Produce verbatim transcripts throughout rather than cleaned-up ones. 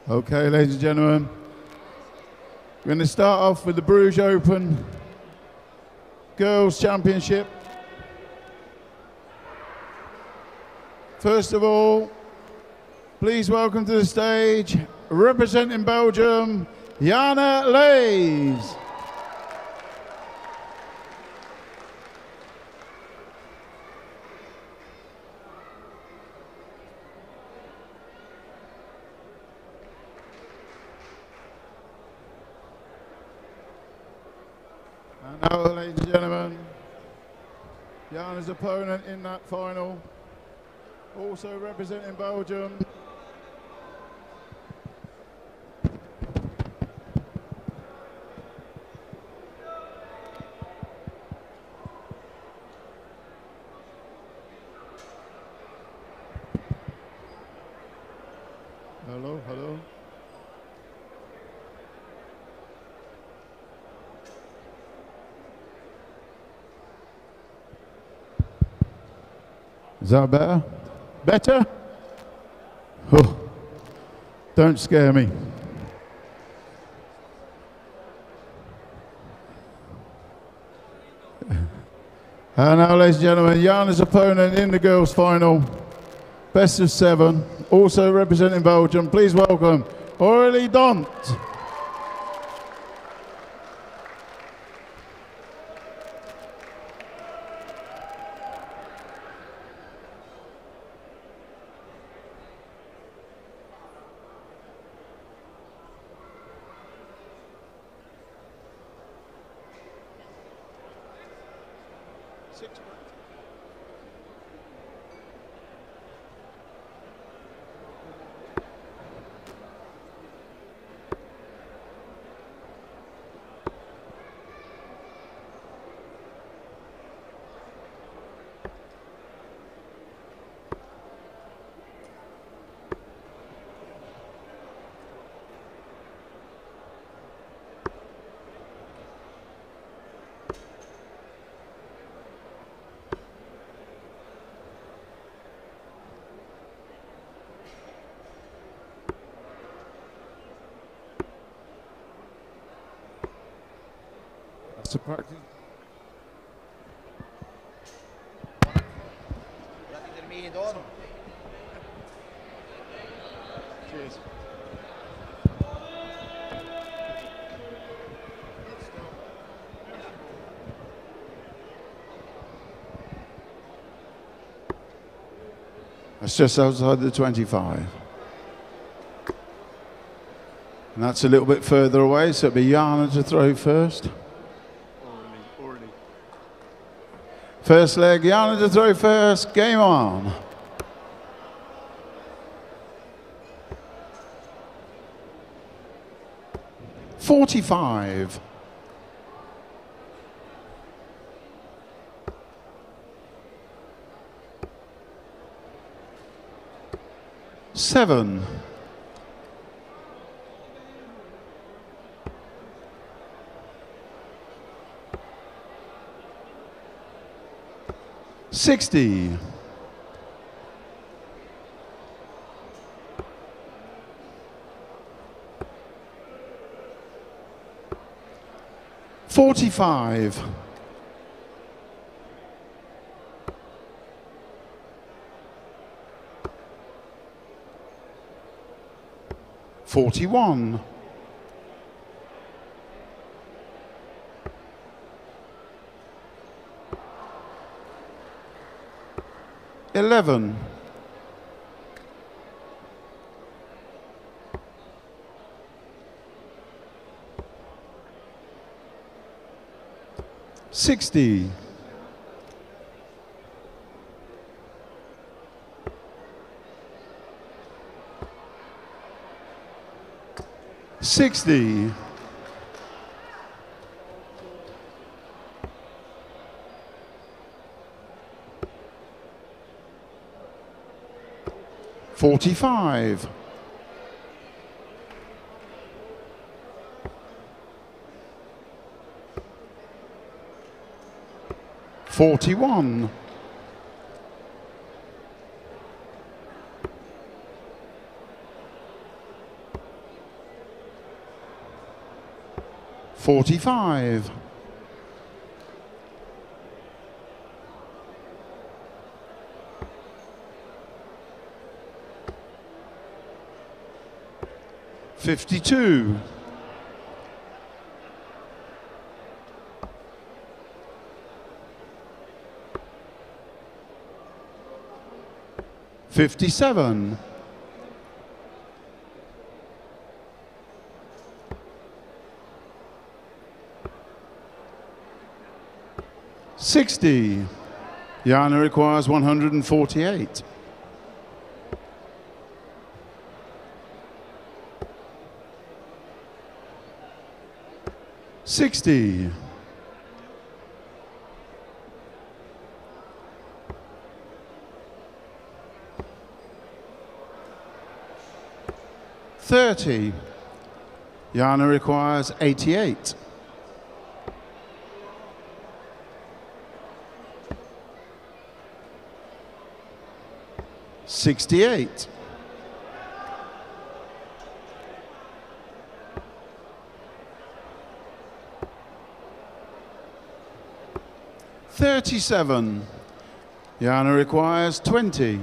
Okay, ladies and gentlemen, we're going to start off with the Bruges Open Girls Championship. First of all, please welcome to the stage, representing Belgium, Jana Lees. And now, ladies and gentlemen, Jana's opponent in that final, also representing Belgium, hello, hello. Is that better? Better? Oh, don't scare me. And now, ladies and gentlemen, Jana's opponent in the girls' final, best of seven, also representing Belgium. Please welcome Aurélie Dont. To practice. Wat heb je ermee gedaan? Cheers. That's just outside the twenty-five. And that's a little bit further away, so it'll be Jana to throw first. First leg, Jana to throw first, game on. forty-five. Seven. Sixty. Forty-five. Forty-one. Eleven. Sixty. Sixty. Forty-five. Forty-one. forty-five. fifty-two. fifty-seven. sixty. Jana requires one hundred forty-eight. sixty. thirty. Jana requires eighty-eight. sixty-eight. thirty-seven. Jana requires twenty.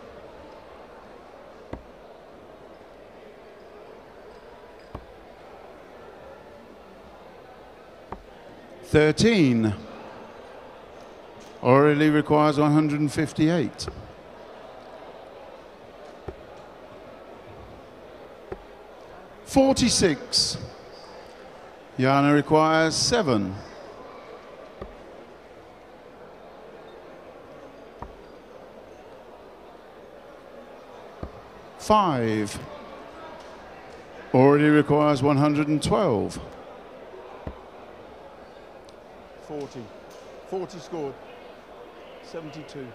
thirteen. Aurelie requires one hundred fifty-eight. forty-six. Jana requires seven. five. Aurelie requires one hundred twelve. forty. forty scored. seventy-two.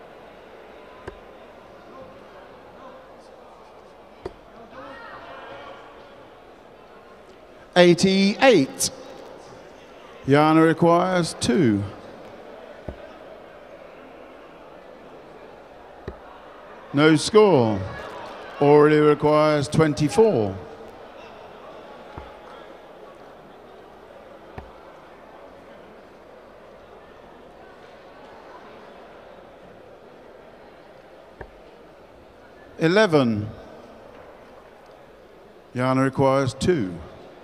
eighty-eight. Jana requires two. No score. Aurelie requires twenty-four. eleven. Jana requires two.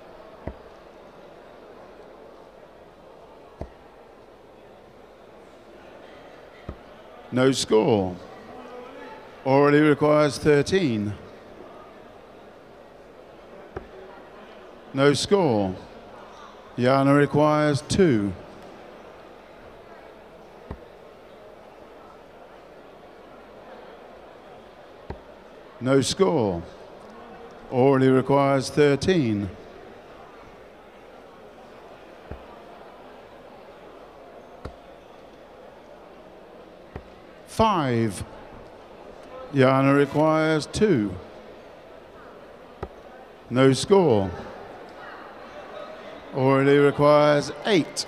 No score. Aurelie requires thirteen. No score. Jana requires two. No score. Aurelie requires thirteen. Five. Jana requires two. No score. Aurelie requires eight.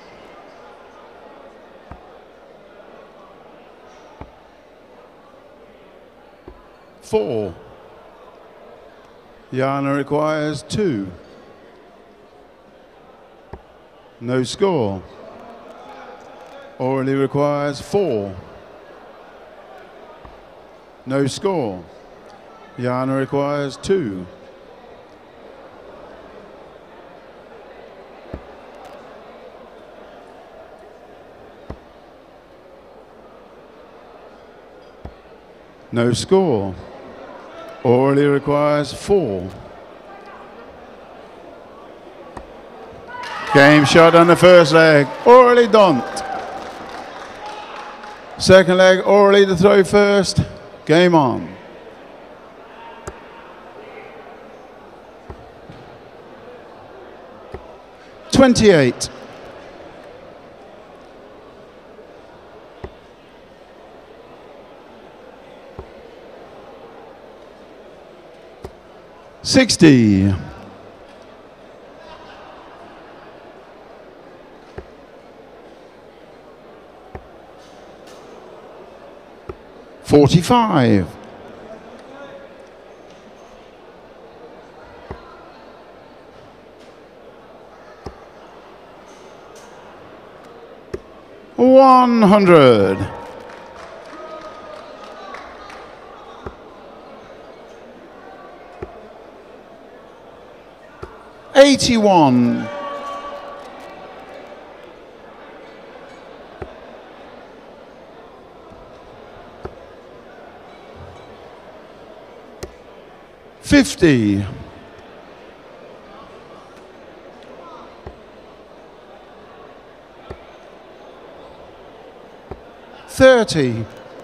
Four. Jana requires two. No score. Aurelie requires four. No score. Jana requires two. No score. Aurelie requires four. Game shot on the first leg. Aurelie Dont. Second leg, Aurelie to throw first. Game on. twenty-eight. sixty. forty-five. one hundred. eighty-one. fifty. thirty.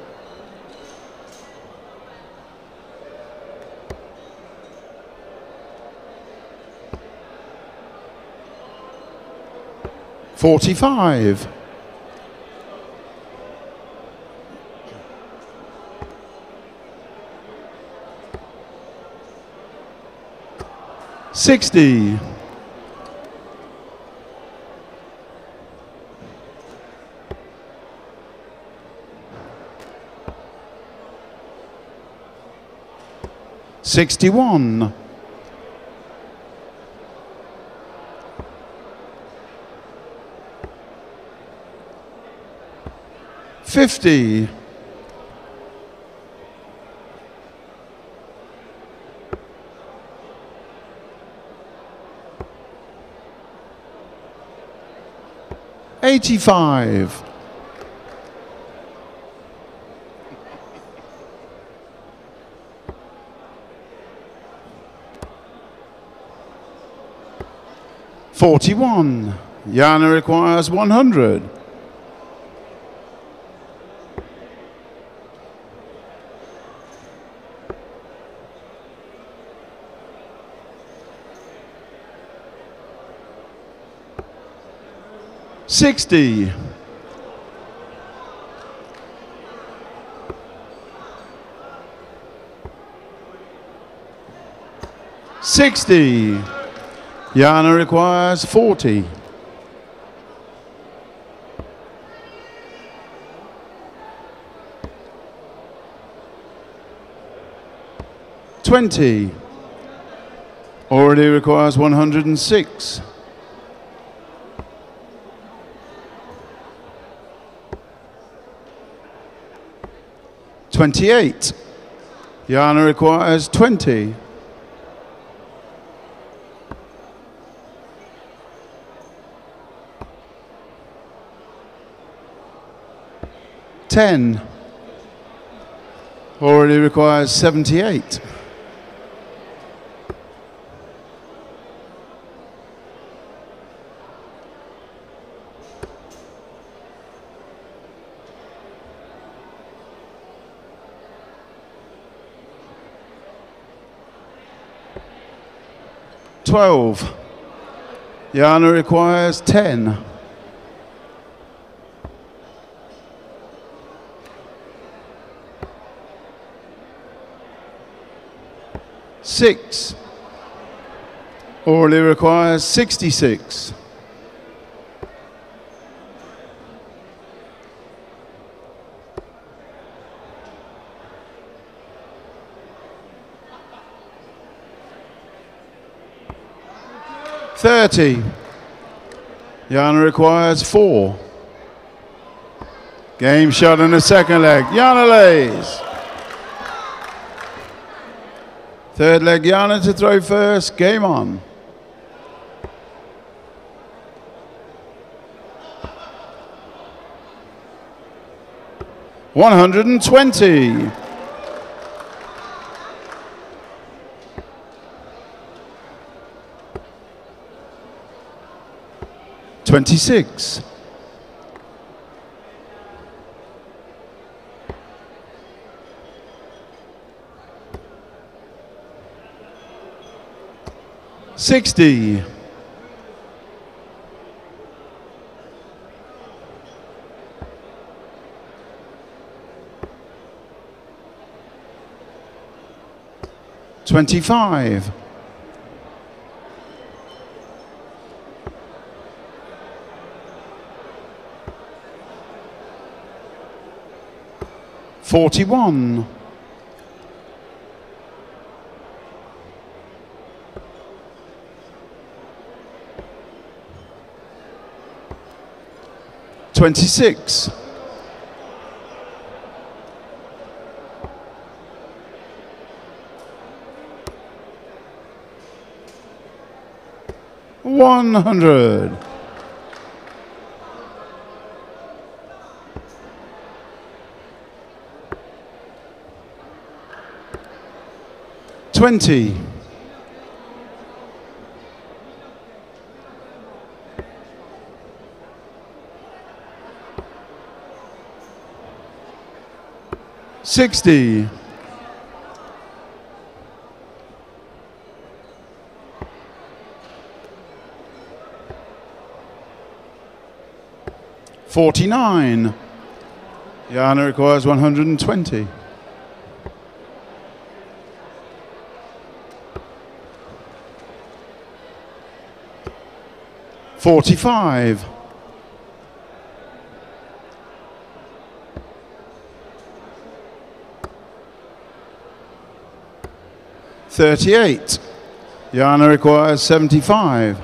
forty-five. sixty. sixty-one. fifty. eighty-five. forty-one. Jana requires one hundred. sixty. sixty. Jana requires forty. twenty. Already requires one hundred and six. twenty-eight. Jana requires twenty. ten. Already requires seventy-eight. twelve. Jana requires ten. six. Already requires sixty-six. thirty. Jana requires four. Game shot in the second leg. Jana lays. Third leg, Jana to throw first. Game on. one hundred and twenty. twenty-six. sixty. twenty-five. forty-one. twenty-six. one hundred. twenty. sixty. forty-nine. Jana requires one hundred twenty. forty-five. thirty-eight. Jana requires seventy-five.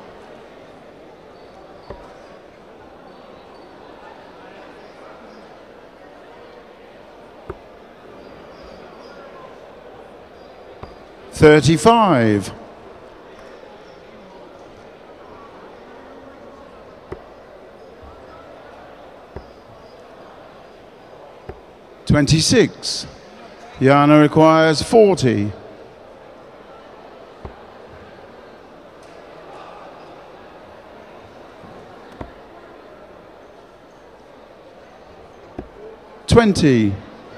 thirty-five. twenty-six. Jana requires forty. twenty.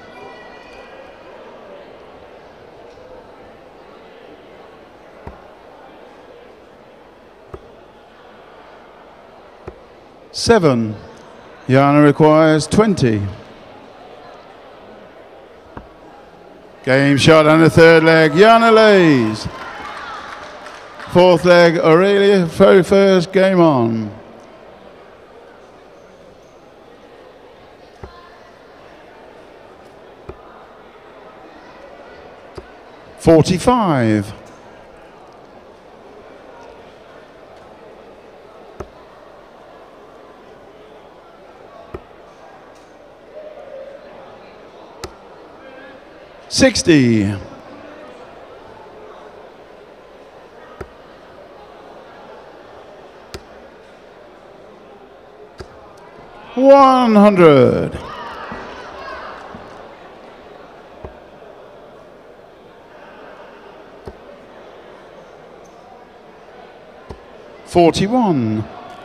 seven. Jana requires twenty. Game shot on the third leg. Jana lays. Fourth leg, Aurelia, very first, game on. forty-five. sixty. one hundred. forty-one.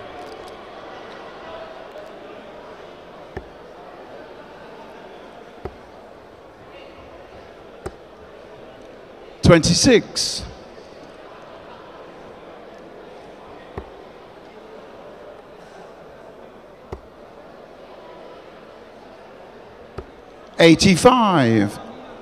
twenty-six. eighty-five.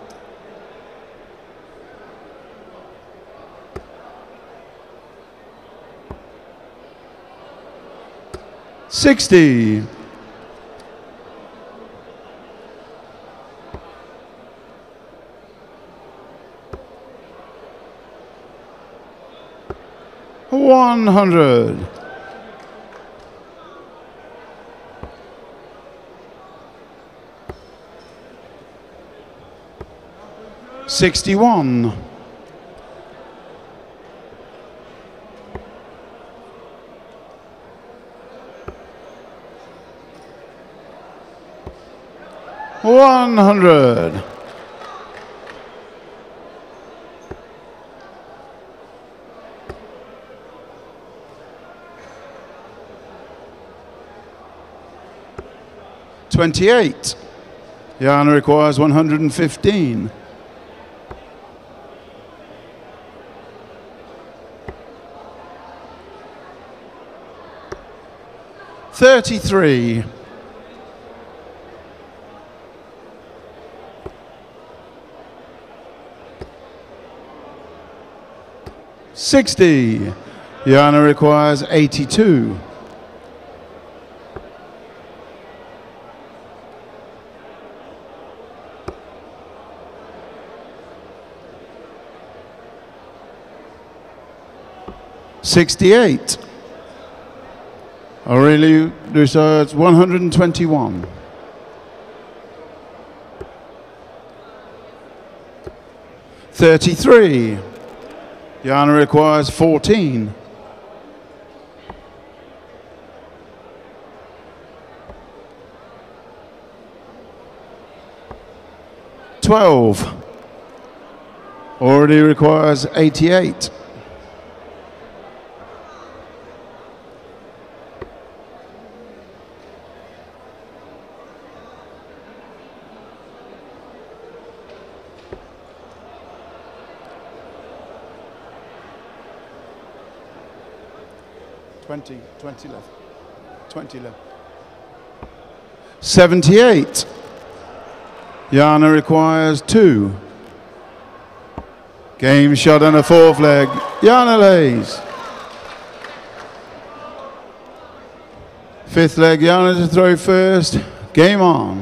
sixty. one hundred. sixty-one. one hundred. twenty-eight. Jana requires one hundred fifteen. thirty-three. sixty. Jana requires eighty-two. sixty-eight. Aurelie Dussault's one hundred twenty-one. thirty-three. Jana requires fourteen. twelve. Already requires eighty-eight. twenty, twenty left. twenty left. seventy-eight. Jana requires two. Game shot and a fourth leg. Jana lays. Fifth leg, Jana to throw first. Game on.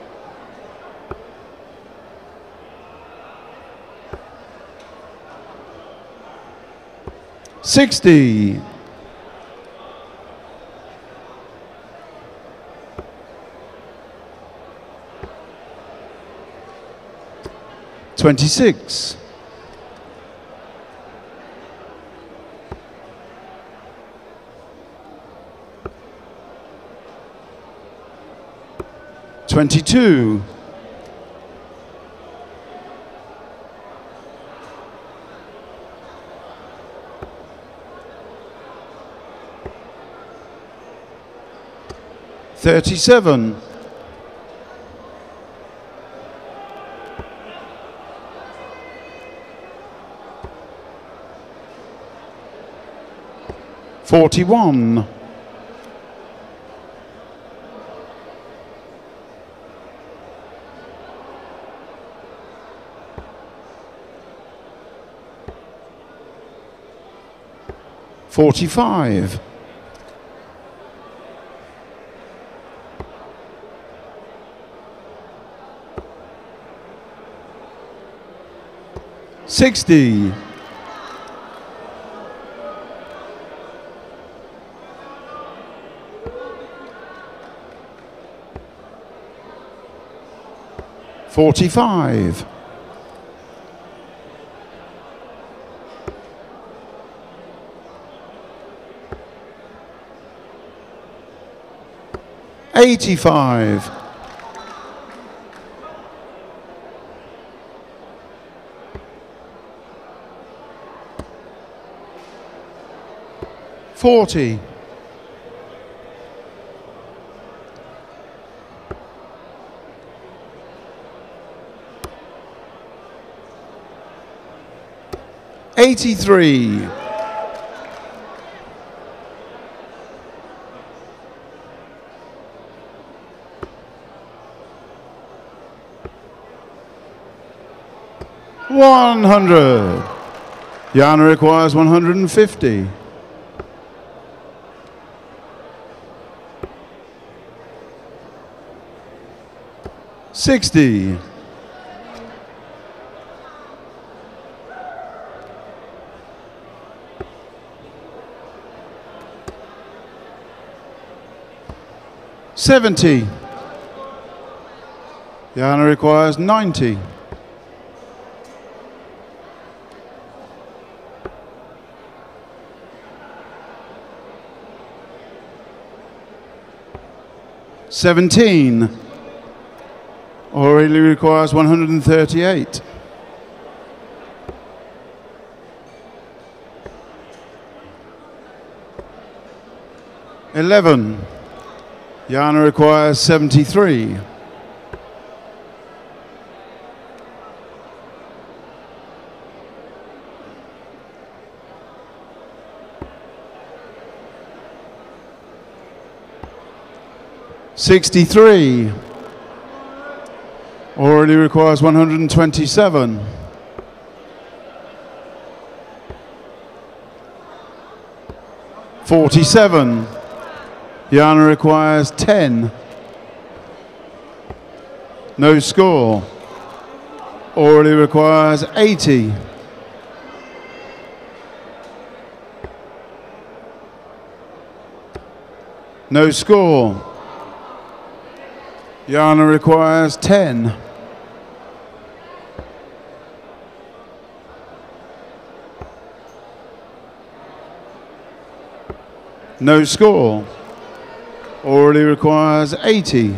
sixty. twenty-six. twenty-two. thirty-seven. forty-one. forty-five. sixty. forty-five. eighty-five. forty. eighty-three. one hundred. Jana requires one hundred fifty. sixty. seventy. Jana requires ninety. seventeen. Aurelie requires one hundred thirty-eight. eleven. Jana requires seventy-three. sixty-three. Aurelie requires one hundred twenty-seven. forty-seven. Jana requires ten. No score. Aurelie requires eighty. No score. Jana requires ten. No score. Already requires eighty.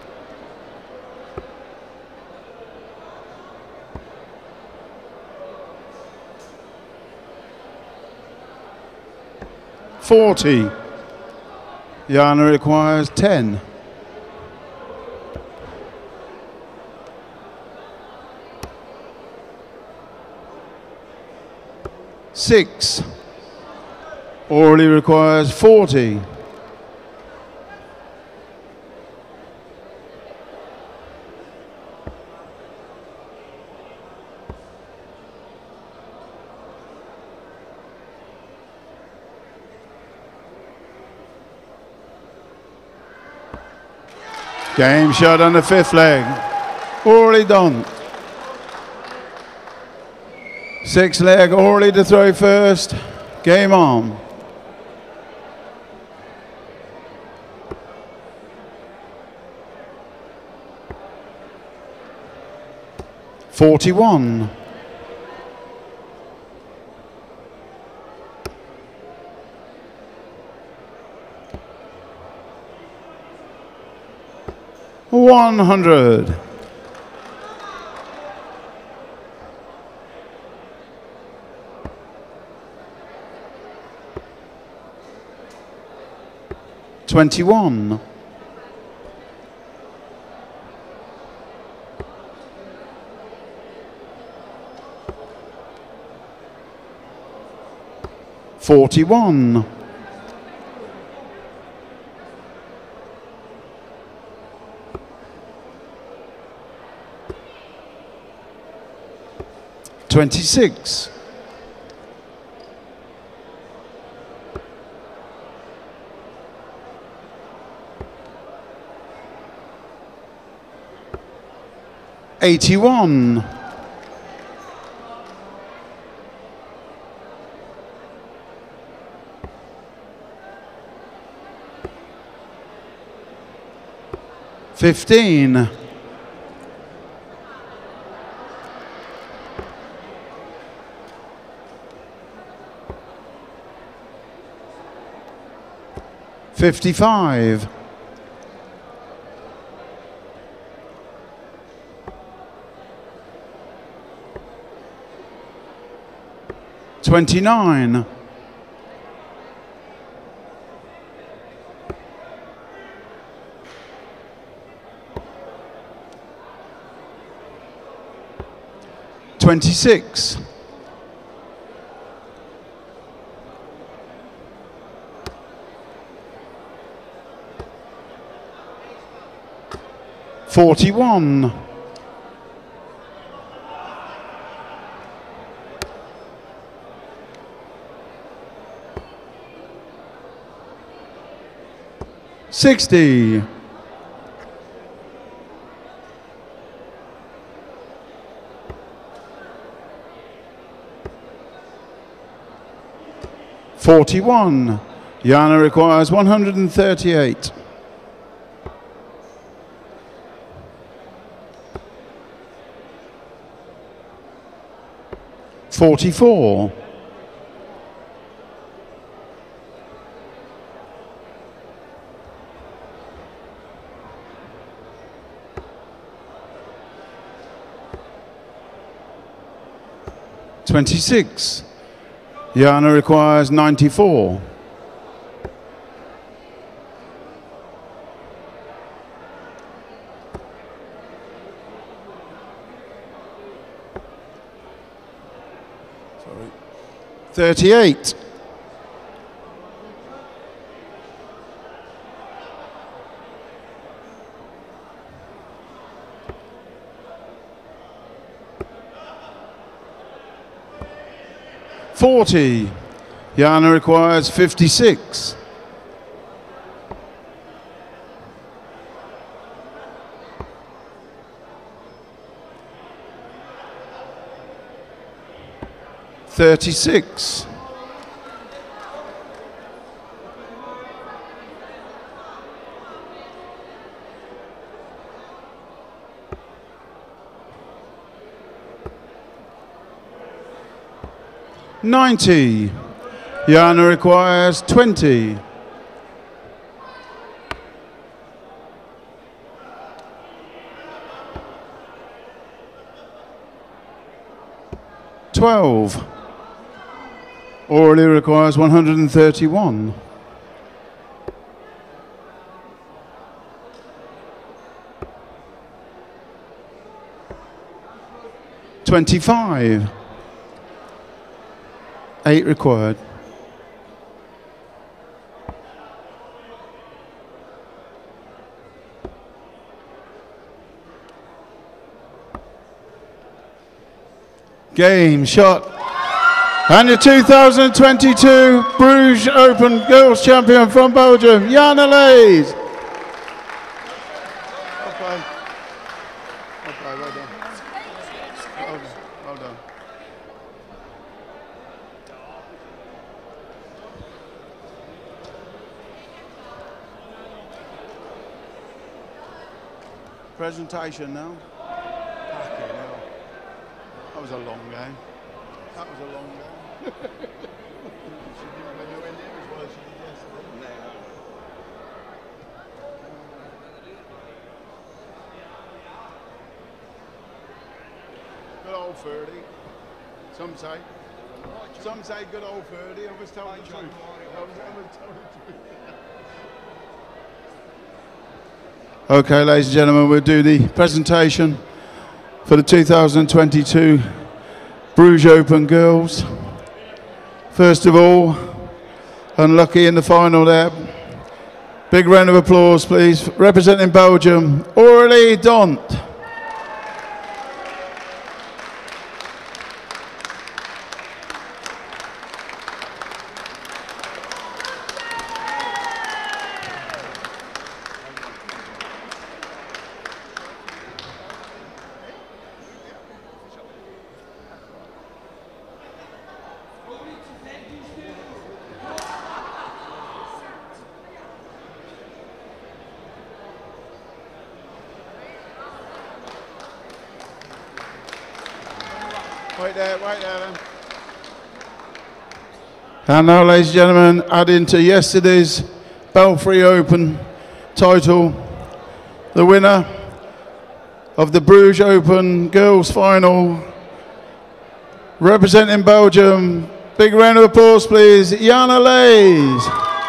forty. Jana requires ten. six. Orally requires forty. Game shot on the fifth leg. Orally done. Sixth leg, Orally to throw first. Game on. forty-one. one hundred. twenty-one. forty-one. twenty-six. eighty-one. fifteen. fifty-five. twenty-nine. twenty-six. forty-one. sixty. forty-one. Jana requires one hundred thirty-eight. forty-four. twenty-six. Jana requires ninety-four. Sorry. thirty-eight. forty. Jana requires fifty-six. thirty-six. ninety. Jana requires twenty. twelve. Orally requires one hundred thirty-one. twenty-five. eight required. Game, shot. And your two thousand twenty-two Bruges Open Girls Champion from Belgium, Jana Leys. Okay. Okay, well done. Well done. Well done. Presentation now. Fucking hell. That was a long game. That was a long game. She didn't go nowhere near as well as she did yesterday. Good old Ferdy. Some say. Some say good old Ferdy. I was telling the truth. I was, I was telling the truth. Okay, ladies and gentlemen, we'll do the presentation for the two thousand twenty-two Bruges Open Girls. First of all, unlucky in the final there. Big round of applause, please. Representing Belgium, Aurélie Dont. Wait there, wait there then. And now, ladies and gentlemen, adding to yesterday's Belfry Open title, the winner of the Bruges Open Girls Final, representing Belgium. Big round of applause, please, Jana Leys.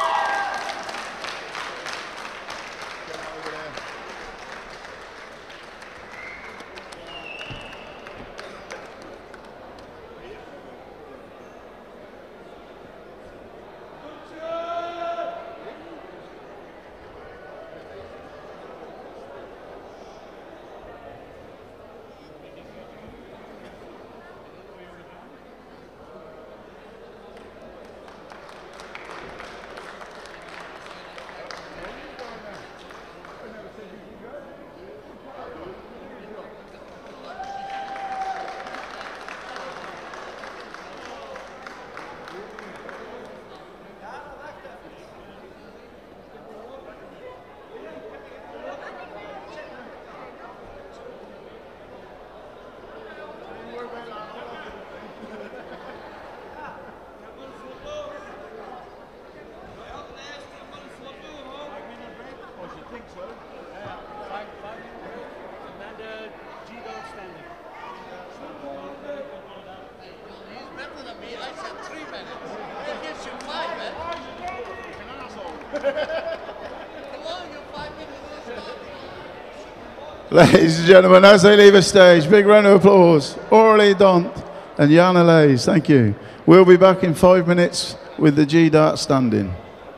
Ladies and gentlemen, as they leave the stage, big round of applause. Aurélie Dont and Jana Leys, thank you. We'll be back in five minutes with the G-Dart standing.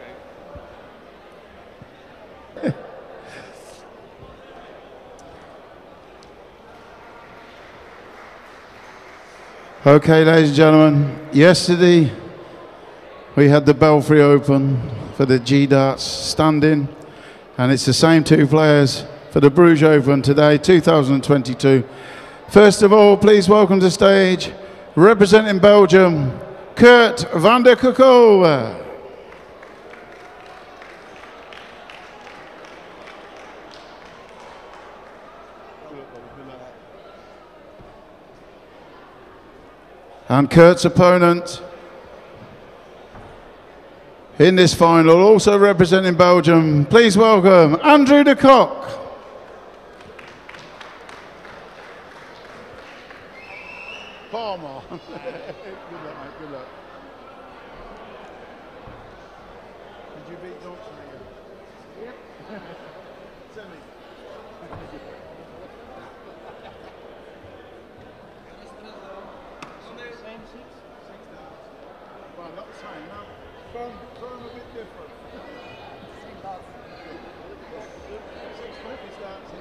Okay, ladies and gentlemen, yesterday we had the Belfry Open for the G-Darts standing, and it's the same two players for the Bruges Open today, two thousand twenty-two. First of all, please welcome to stage, representing Belgium, Kurt van der Kukel. And Kurt's opponent, In this final, also representing Belgium, please welcome Andrew de Kock. Palmer. Good luck, mate. Good luck. Did you beat Johnson again? Yeah. Semi. Well, not the same, no. From, from a bit different. six fifty start, six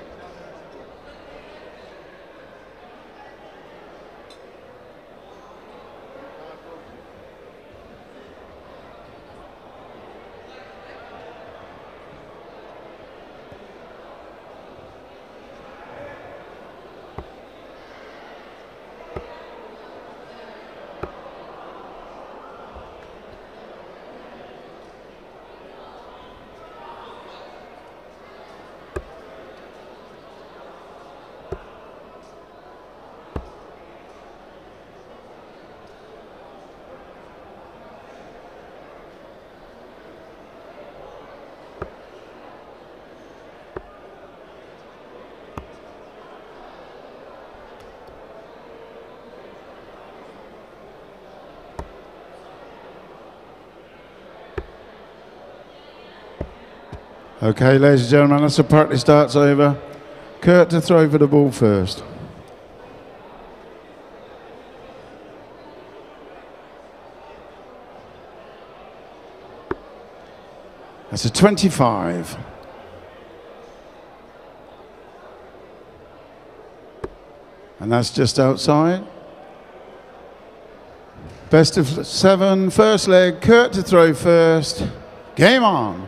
Okay, ladies and gentlemen, as the practice starts over, Kurt to throw for the ball first. That's a twenty-five. And that's just outside. Best of seven, first leg, Kurt to throw first. Game on.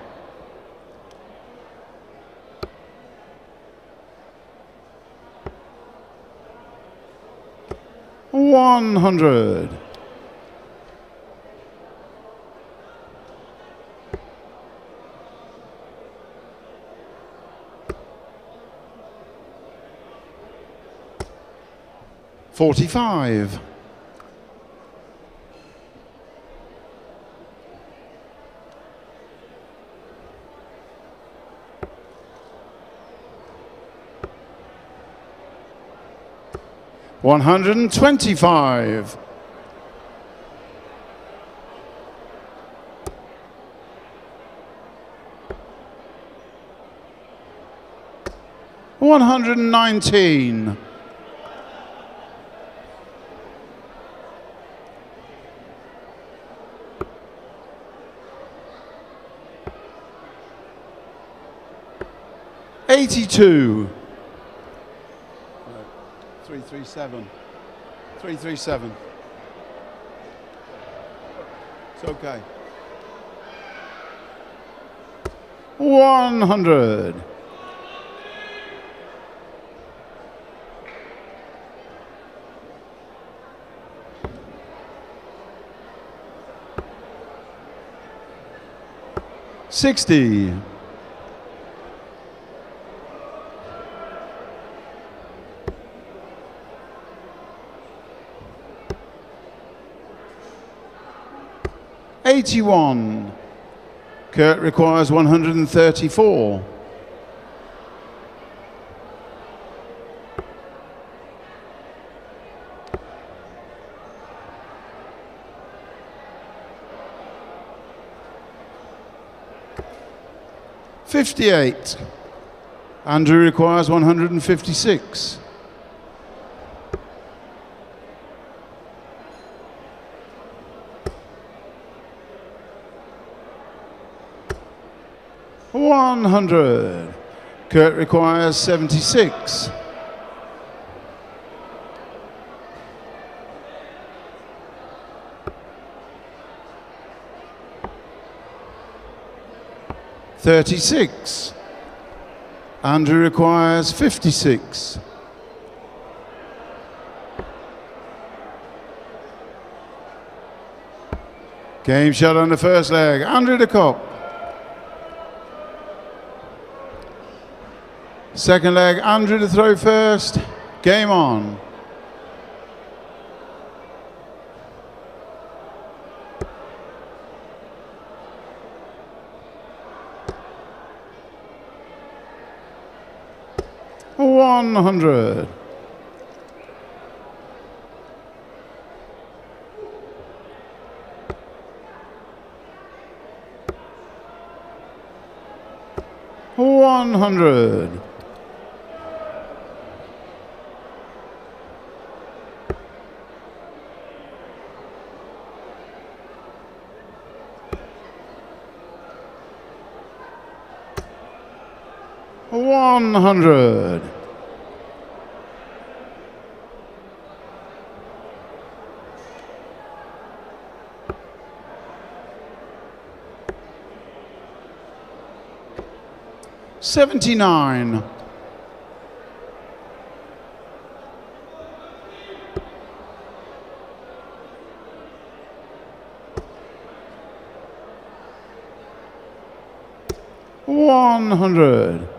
one hundred. forty-five. one hundred twenty-five. one hundred nineteen. eighty-two. three three seven. three three seven. It's okay. one hundred. sixty. eighty-one. Kurt requires one hundred thirty-four. fifty-eight. Andrew requires one hundred fifty-six. one hundred. Kurt requires seventy-six. thirty-six. Andrew requires fifty-six. Game shot on the first leg. Andrew de Kock. Second leg, Andrew to throw first. Game on. one hundred. one hundred. one hundred. seventy-nine. one hundred.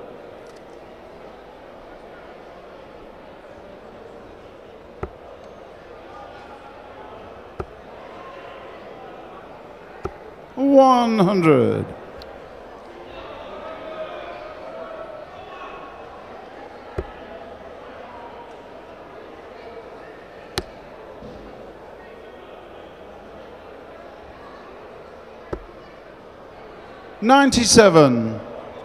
one hundred. ninety-seven.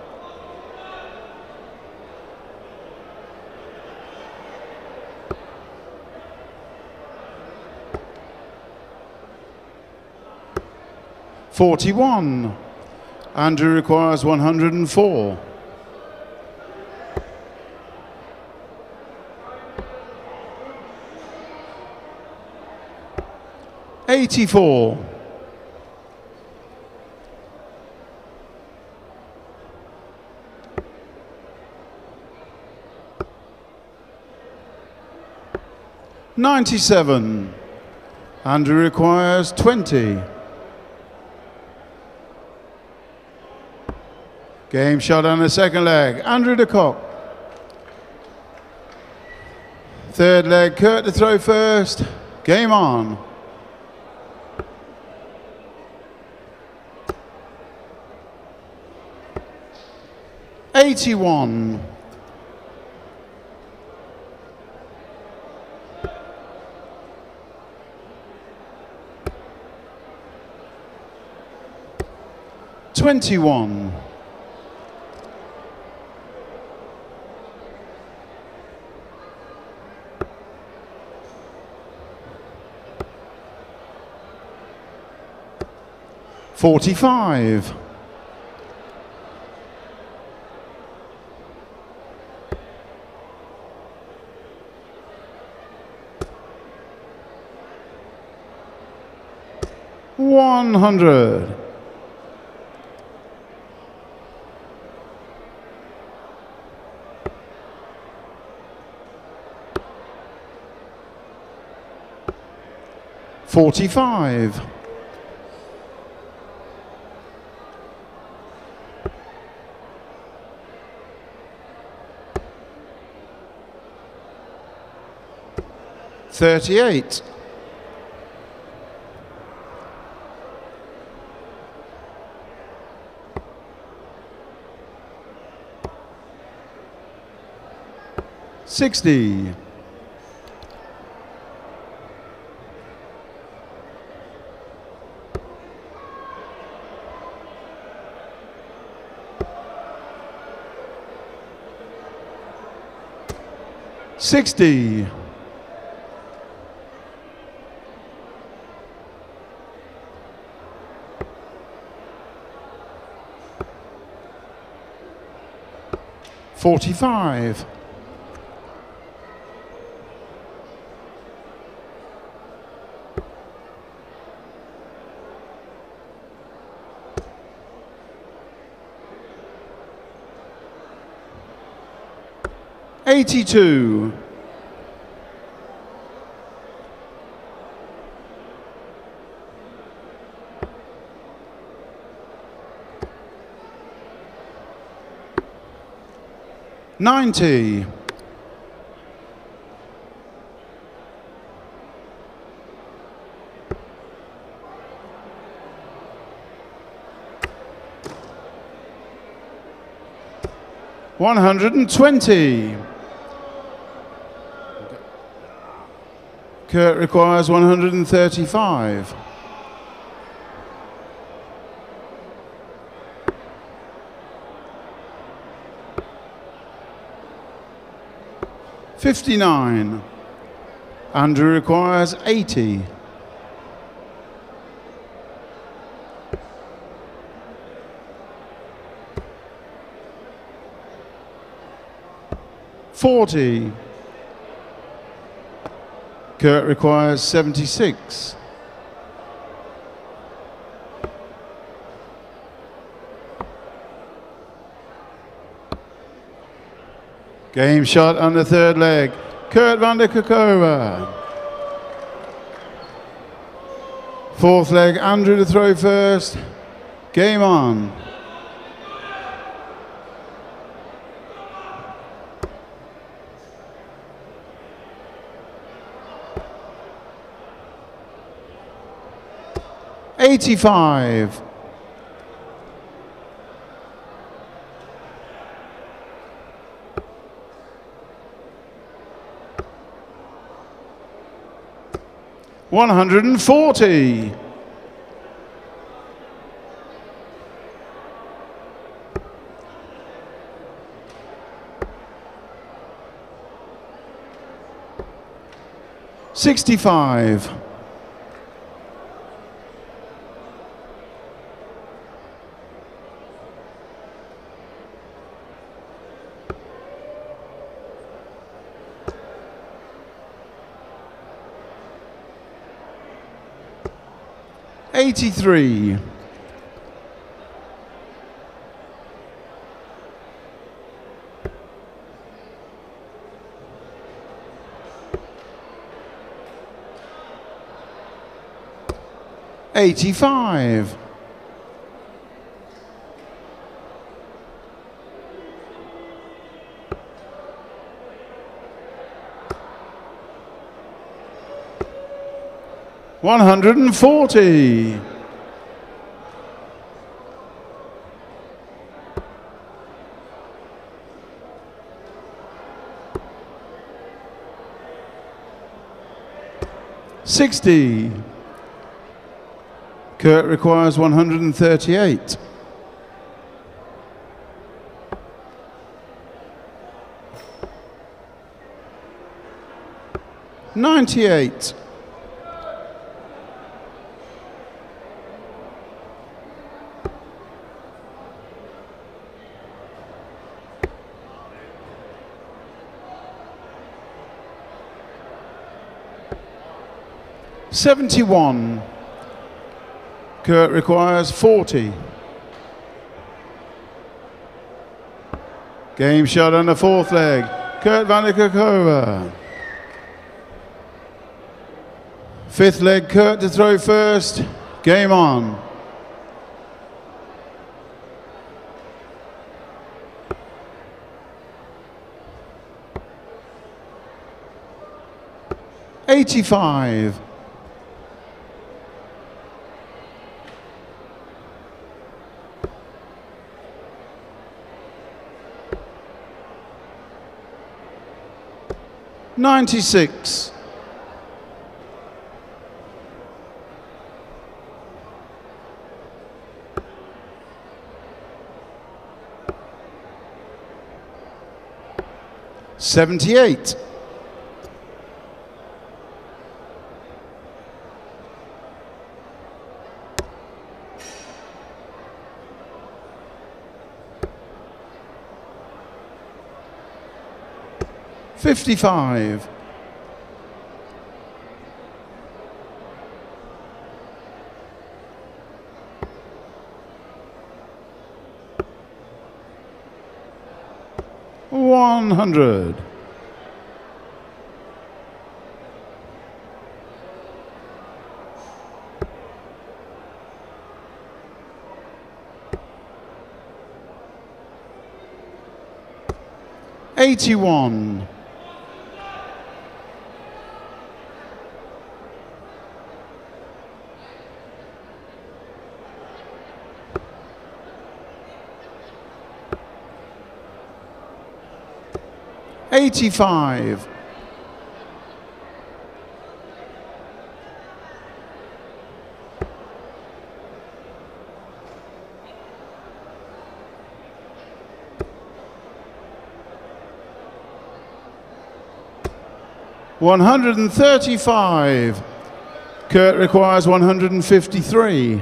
forty-one. Andrew requires one hundred and four. eighty-four. ninety-seven. Andrew requires twenty. Game shot on the second leg. Andrew de Kock. Third leg, Kurt to throw first. Game on. eighty-one. twenty-one. forty-five. one hundred. forty-five. thirty-eight. sixty. sixty. forty-five. eighty-two. ninety. one hundred and twenty. Kurt requires one hundred thirty-five. fifty-nine. Andrew requires eighty. forty. Kurt requires seventy-six. Game shot on the third leg. Kurt van der Kerkhoven. Fourth leg, Andrew to throw first. Game on. eighty-five. one hundred forty. sixty-five. eighty-three. eighty-five. one hundred forty. sixty. Kurt requires one hundred thirty-eight. ninety-eight. seventy-one. Kurt requires forty. Game shot on the fourth leg. Kurt van der Kerkhoven. Fifth leg, Kurt to throw first. Game on. eighty-five. ninety-six. seventy-eight. fifty-five. one hundred. eighty-one. eighty-five. one hundred thirty-five. Kurt requires one hundred fifty-three.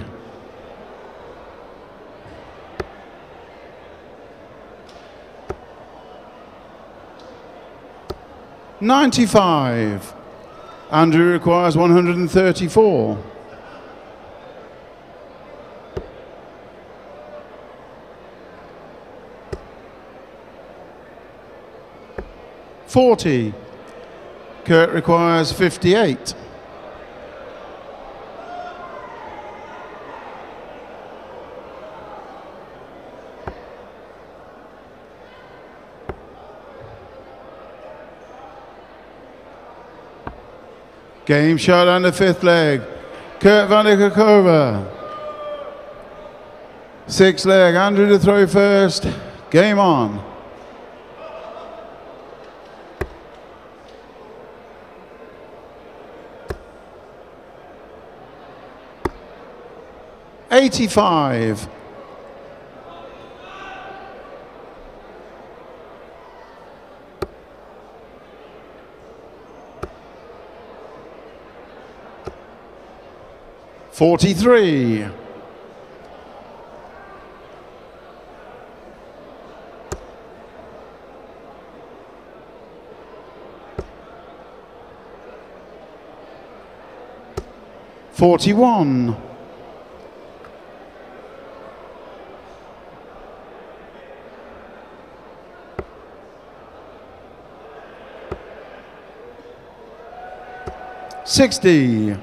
ninety-five. Andrew requires one hundred thirty-four. forty. Kurt requires fifty-eight. Game shot on the fifth leg. Kurt van der Kokova. Sixth leg, Andrew to throw first. Game on. eighty-five. forty-three. forty-one. sixty.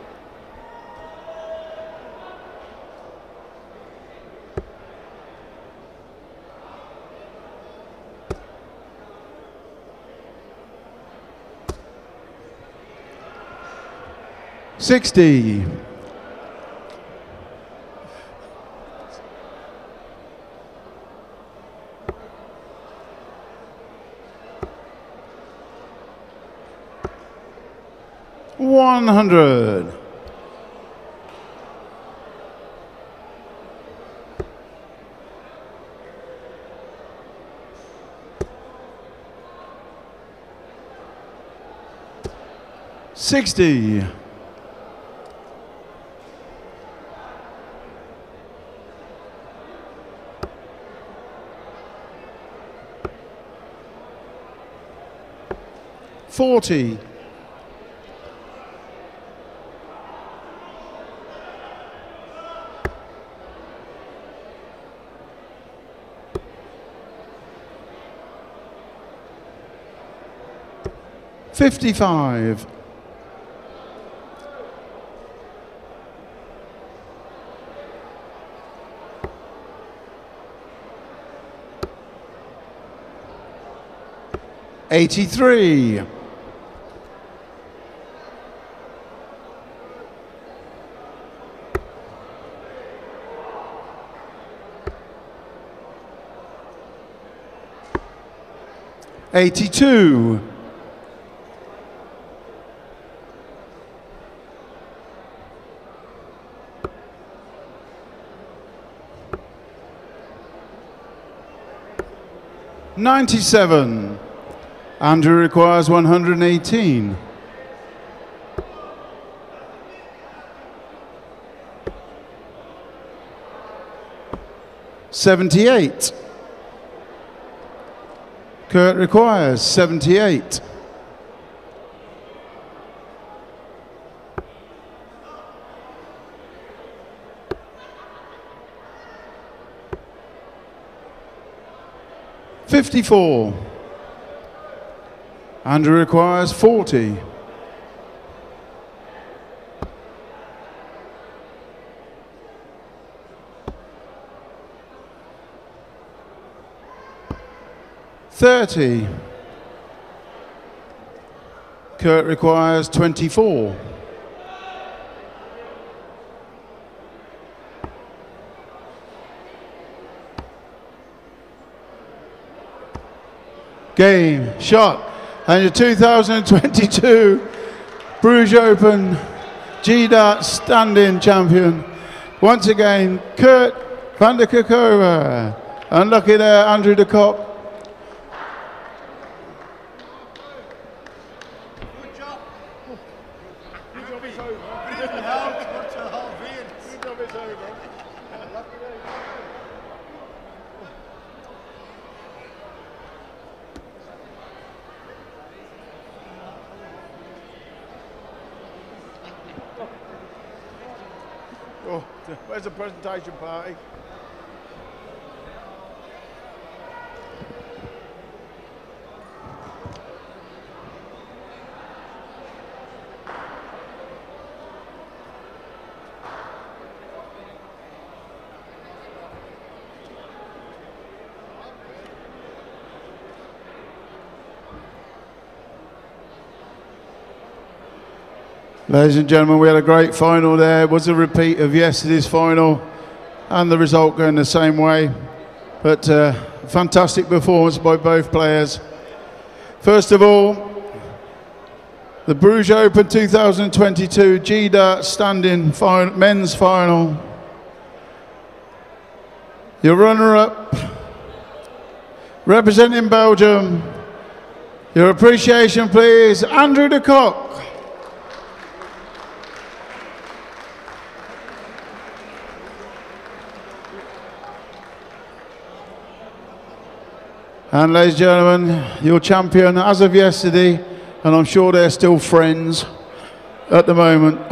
sixty. one hundred. sixty. forty. fifty-five. eighty-three. eighty-two. ninety-seven. Andrew requires one hundred eighteen. seventy-eight. Kurt requires seventy-eight. fifty-four. Andrew requires forty. thirty. Kurt requires twenty-four. Game, shot, and your two thousand twenty-two Bruges Open G Darts stand-in champion, once again, Kurt van der Kokova. Unlucky there, Andrew de Kock. Where's the presentation party? Ladies and gentlemen, we had a great final there. It was a repeat of yesterday's final and the result going the same way. But uh, fantastic performance by both players. First of all, the Bruges Open two thousand twenty-two G Darts standing final, men's final. Your runner-up, representing Belgium. Your appreciation, please, Andrew de Kock. And ladies and gentlemen, your champion as of yesterday, and I'm sure they're still friends at the moment.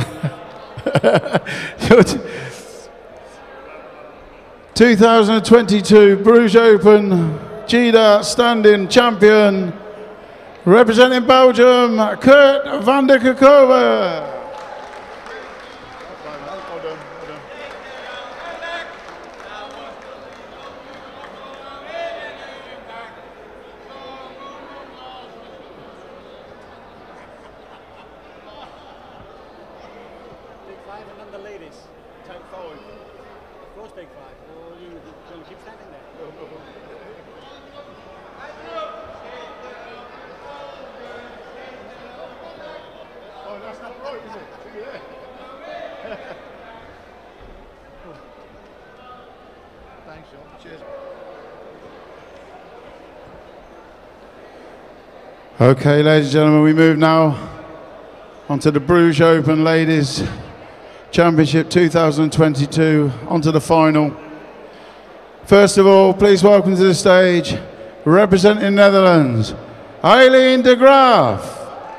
two thousand twenty-two Bruges Open G Darts standing champion, representing Belgium, Kurt van der Kerkhove. Okay, ladies and gentlemen, we move now onto the Bruges Open Ladies Championship two thousand twenty-two, onto the final. First of all, please welcome to the stage, representing Netherlands, Aileen de Graaf.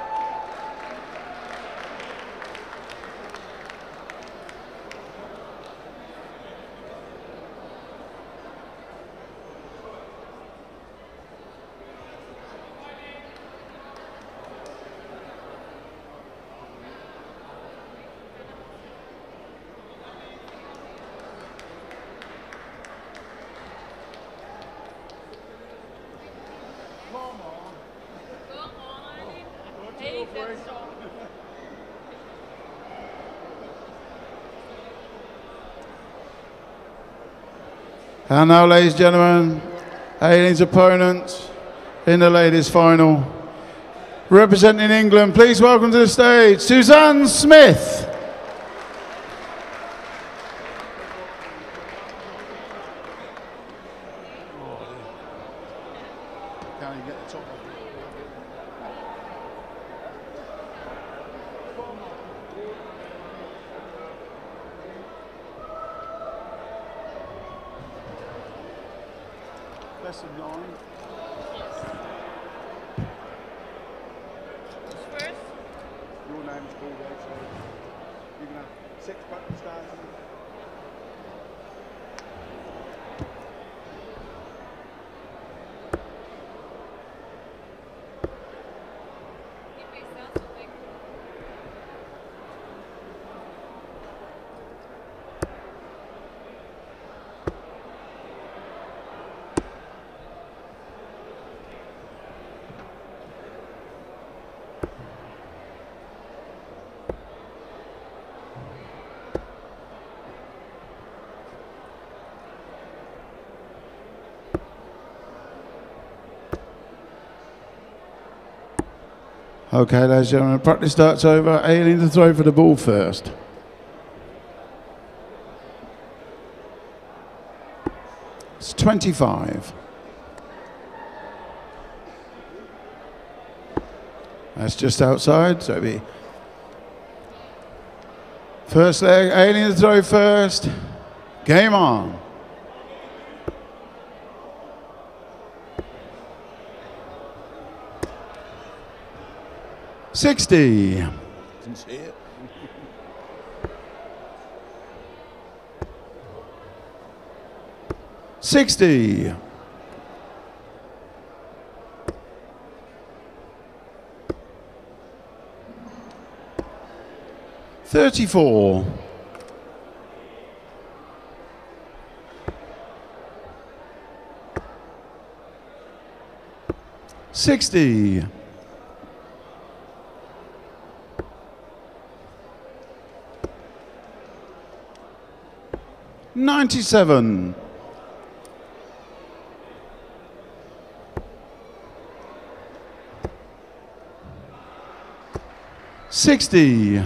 And now, ladies and gentlemen, Aileen's opponent in the ladies' final, representing England, please welcome to the stage, Suzanne Smith. Less than nine. Yes. First? Your name's called out, so you can have six button stars. Okay, ladies and gentlemen, practice starts over. Aileen to throw for the ball first. It's twenty-five. That's just outside, so it'll be first leg. Aileen to throw first. Game on. sixty. Didn't see it. sixty. thirty-four. sixty. ninety-seven. sixty.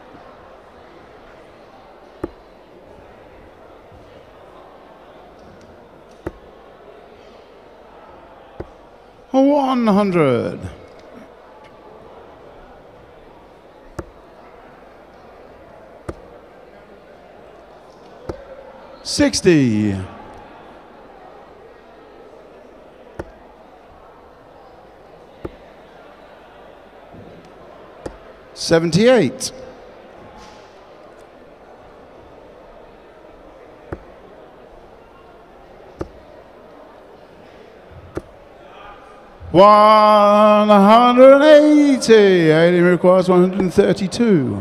one hundred. sixty. seventy-eight. one hundred eighty. Aileen requires one hundred thirty-two.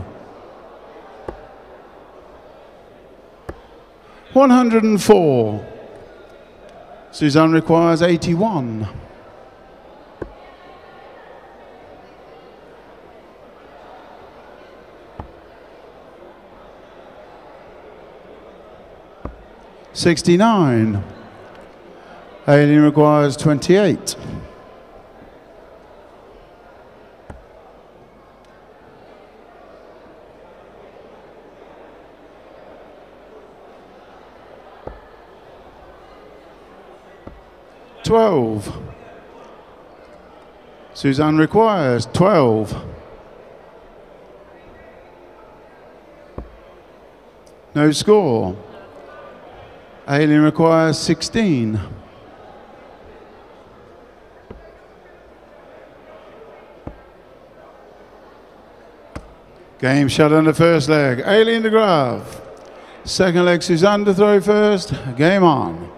one hundred four. Suzanne requires eighty-one. sixty-nine. Aileen requires twenty-eight. twelve. Suzanne requires twelve. No score. Aileen requires sixteen. Game shut on the first leg. Aileen de Graaf. Second leg, Suzanne to throw first. Game on.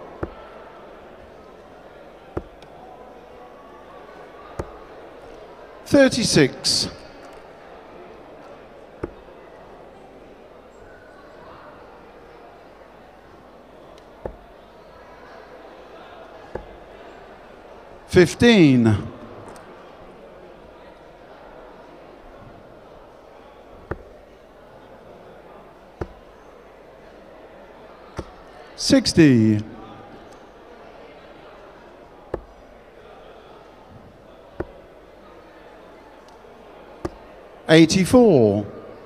thirty-six. fifteen. sixty. eighty-four.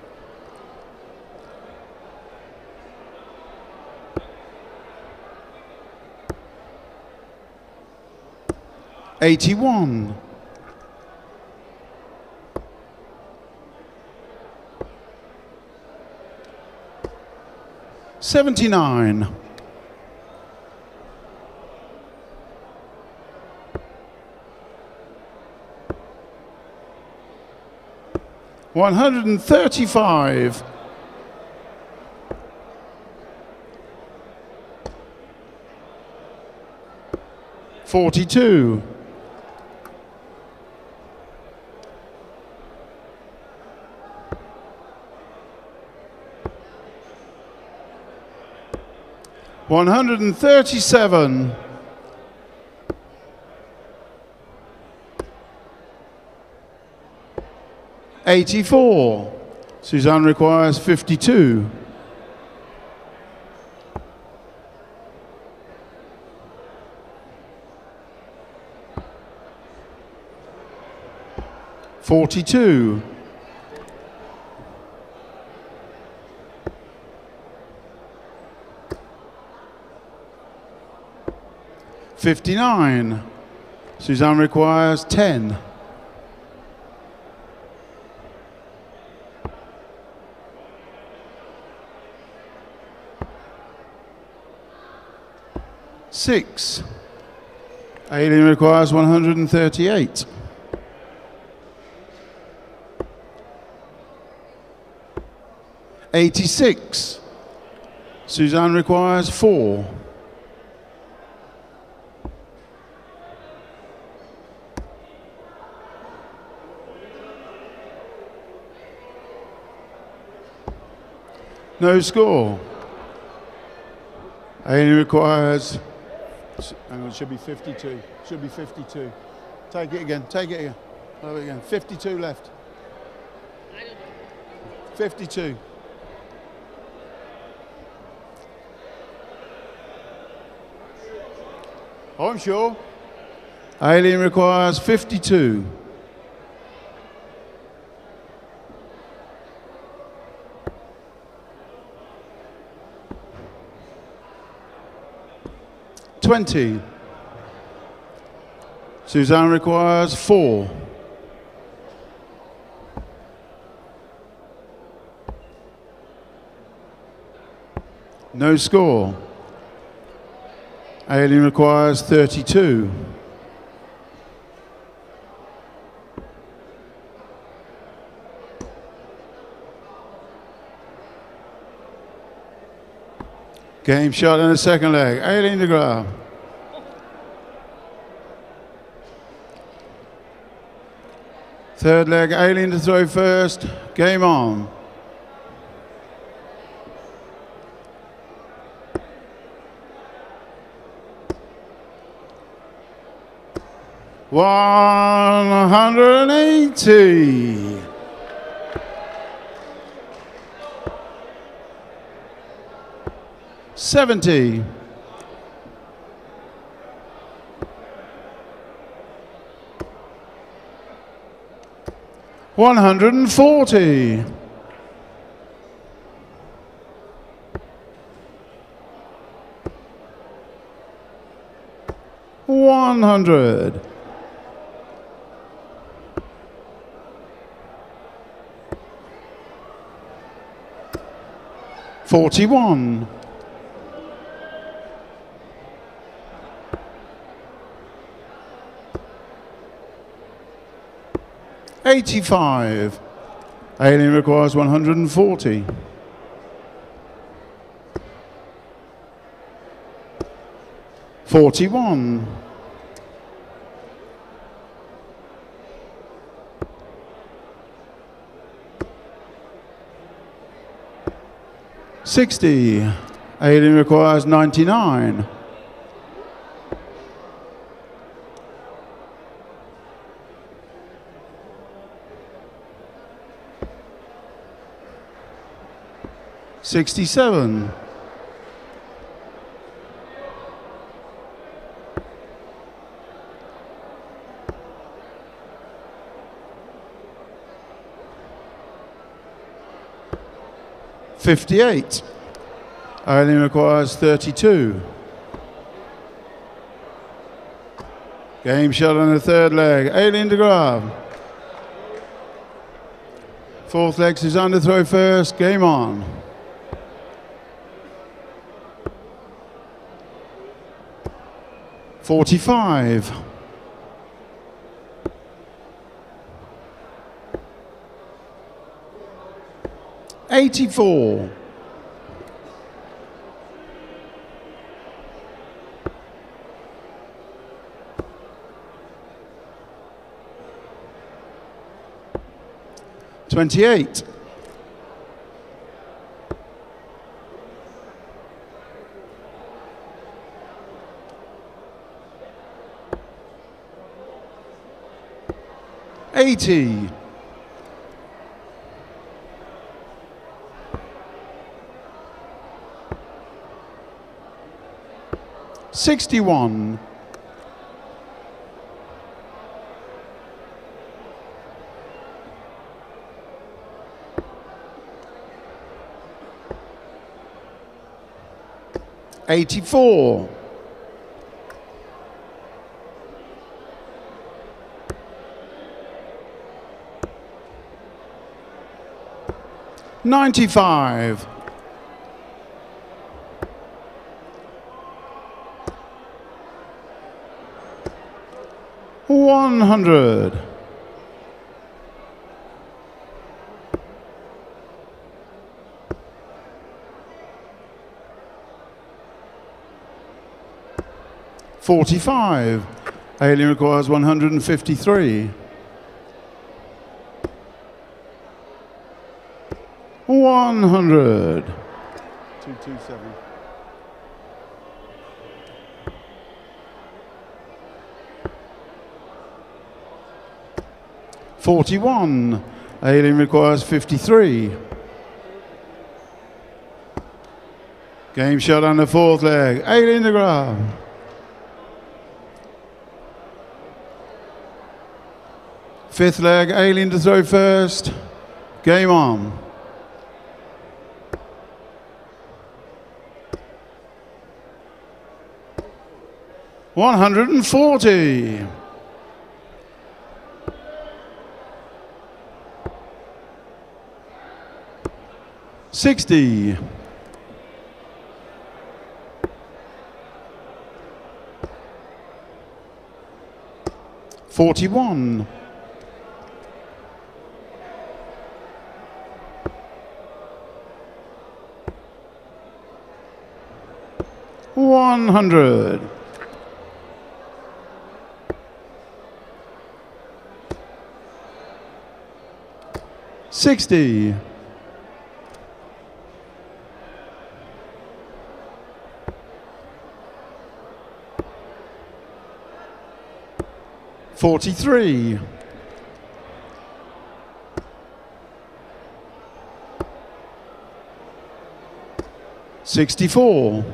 eighty-one. seventy-nine. one hundred thirty-five. forty-two. one hundred thirty-seven. eighty-four. Suzanne requires fifty-two. forty-two. fifty-nine. Suzanne requires ten. six. Aileen requires one hundred thirty-eight. eighty-six. Suzanne requires four. No score. Alien requires, hang on, it should be fifty-two. Should be fifty-two. Take it again, take it again. Have it again. fifty-two left. I don't know. fifty-two. Oh, I'm sure. Alien requires fifty-two. twenty. Suzanne requires four. No score. Alien requires thirty-two. Game shot in the second leg. Alien de Graaf. Third leg, Alien to throw first. Game on. one hundred eighty. seventy. one hundred forty. one hundred. forty-one. eighty-five. Alien requires one hundred forty. forty-one. sixty. Alien requires ninety-nine. sixty-seven. fifty-eight. Alien requires thirty-two. Game shot on the third leg. Alien de Graaf. Fourth leg, Suzanne to throw first. Game on. forty-five. eighty-four. twenty-eight. eighty. sixty-one. eighty-four. ninety-five. one hundred. forty-five. Alien requires one hundred fifty-three. one hundred. two seven. forty-one. Aileen requires fifty-three. Game shot on the fourth leg. Aileen de Graaf. Fifth leg, Aileen to throw first. Game on. one hundred forty. sixty. forty-one. one hundred. sixty. forty-three. sixty-four.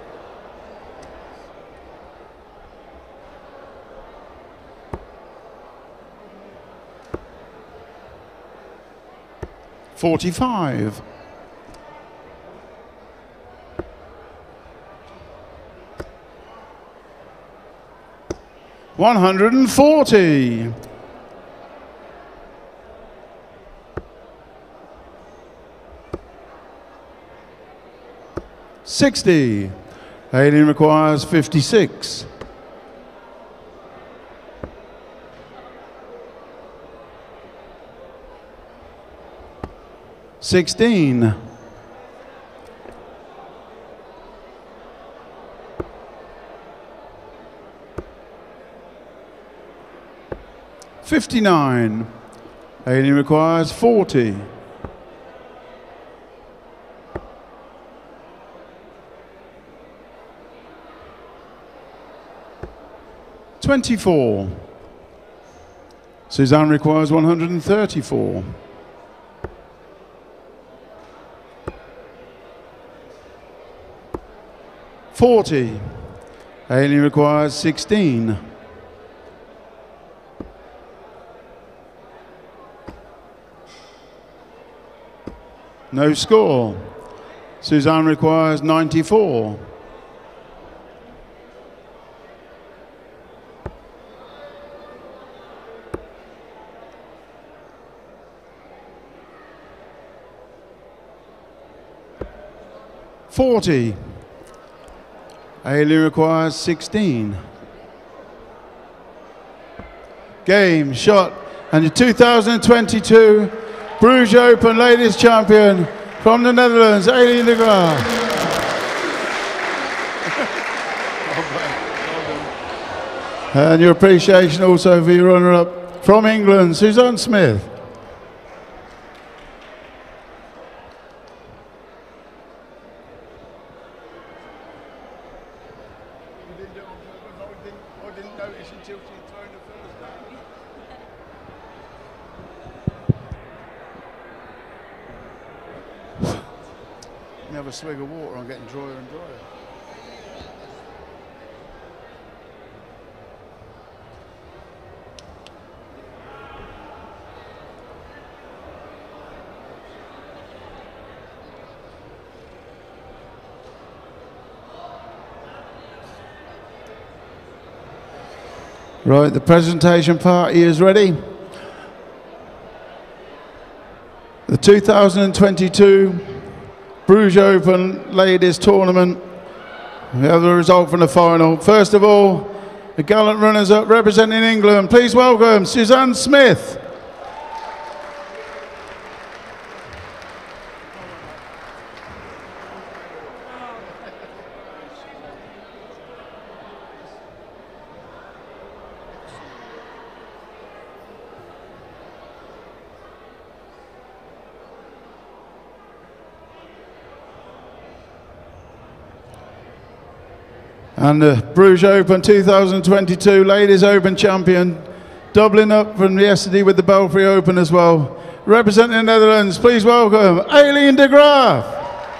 forty-five. one hundred forty. sixty. Aileen requires fifty-six. sixteen. fifty-nine. Aileen requires forty. twenty-four. Suzanne requires one hundred thirty-four. forty. Aileen requires sixteen. No score. Suzanne requires ninety-four. forty. Aileen requires sixteen. Game, shot, and your two thousand twenty-two Bruges Open Ladies Champion from the Netherlands, Aileen de Graaf. And your appreciation also for your runner-up from England, Suzanne Smith. Have a swig of water, I'm getting drier and drier. Right, the presentation party is ready. The two thousand twenty-two Bruges Open Ladies Tournament. We have the result from the final. First of all, the gallant runners-up representing England. Please welcome Suzanne Smith. And the Bruges Open two thousand twenty-two Ladies Open champion, doubling up from yesterday with the Belfry Open as well. Representing the Netherlands, please welcome Aileen de Graaf.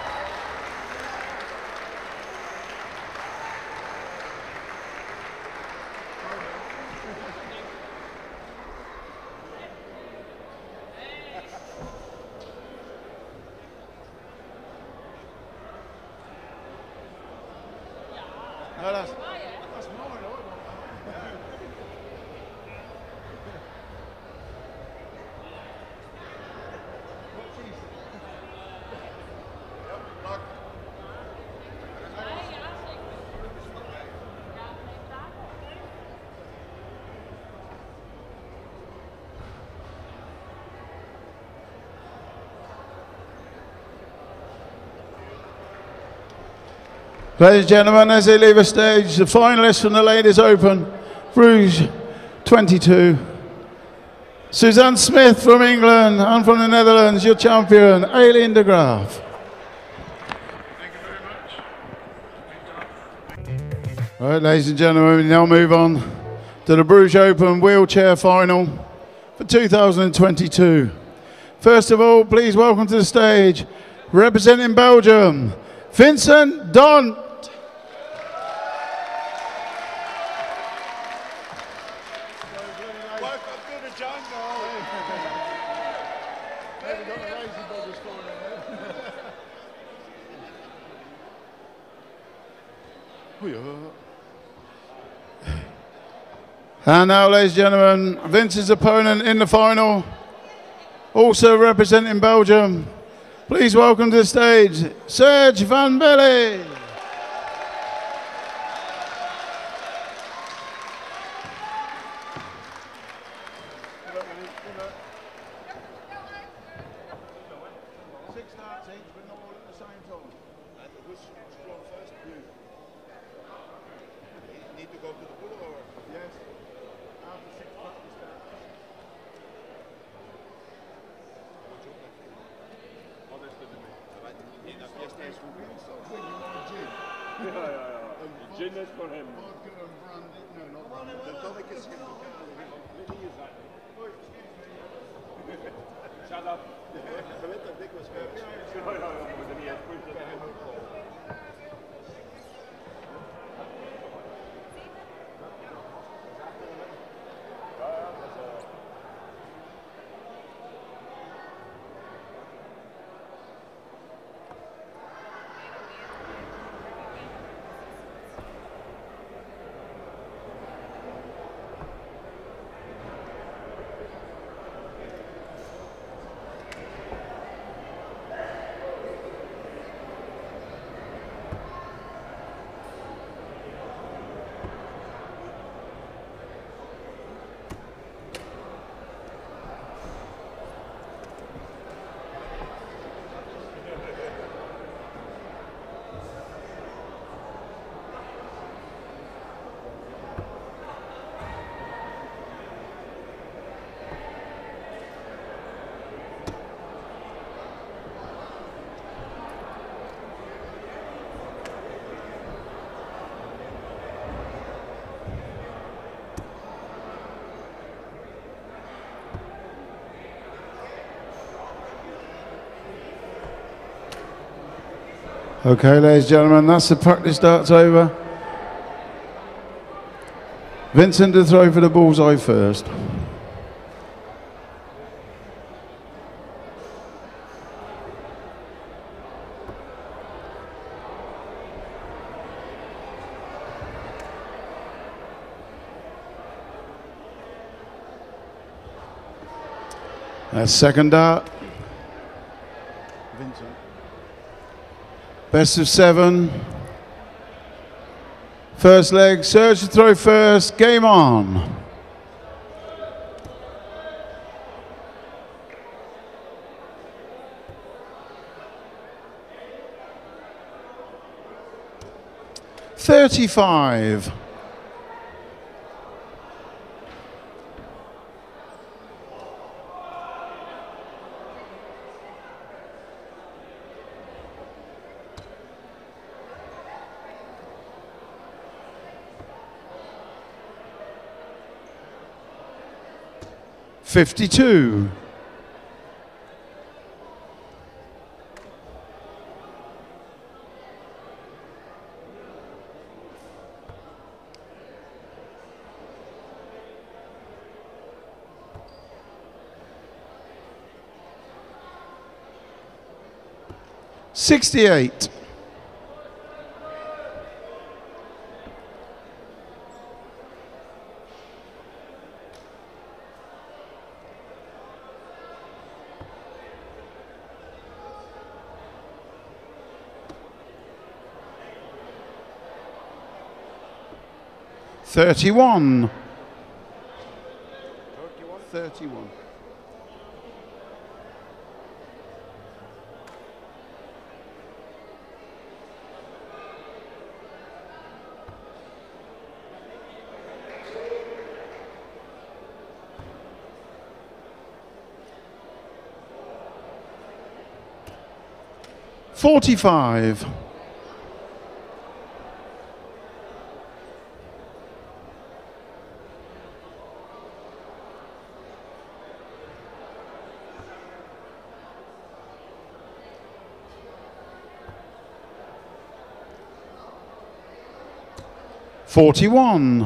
Ladies and gentlemen, as they leave the stage, the finalists from the Ladies Open, Bruges twenty-two. Suzanne Smith from England, and from the Netherlands, your champion, Aileen de Graaf. Thank you very much. All right, ladies and gentlemen, we now move on to the Bruges Open wheelchair final for two thousand twenty-two. First of all, please welcome to the stage, representing Belgium, Vincent Dont. And now, ladies and gentlemen, Vince's opponent in the final, also representing Belgium. Please welcome to the stage, Serge Van Belly. Okay, ladies and gentlemen, that's the practice starts over. Vincent to throw for the bullseye first. That's second dart. Vincent. Best of seven. First leg, Serge to throw first, game on. thirty-five. fifty-two. sixty-eight. thirty-one. thirty-one. forty-five. forty-one.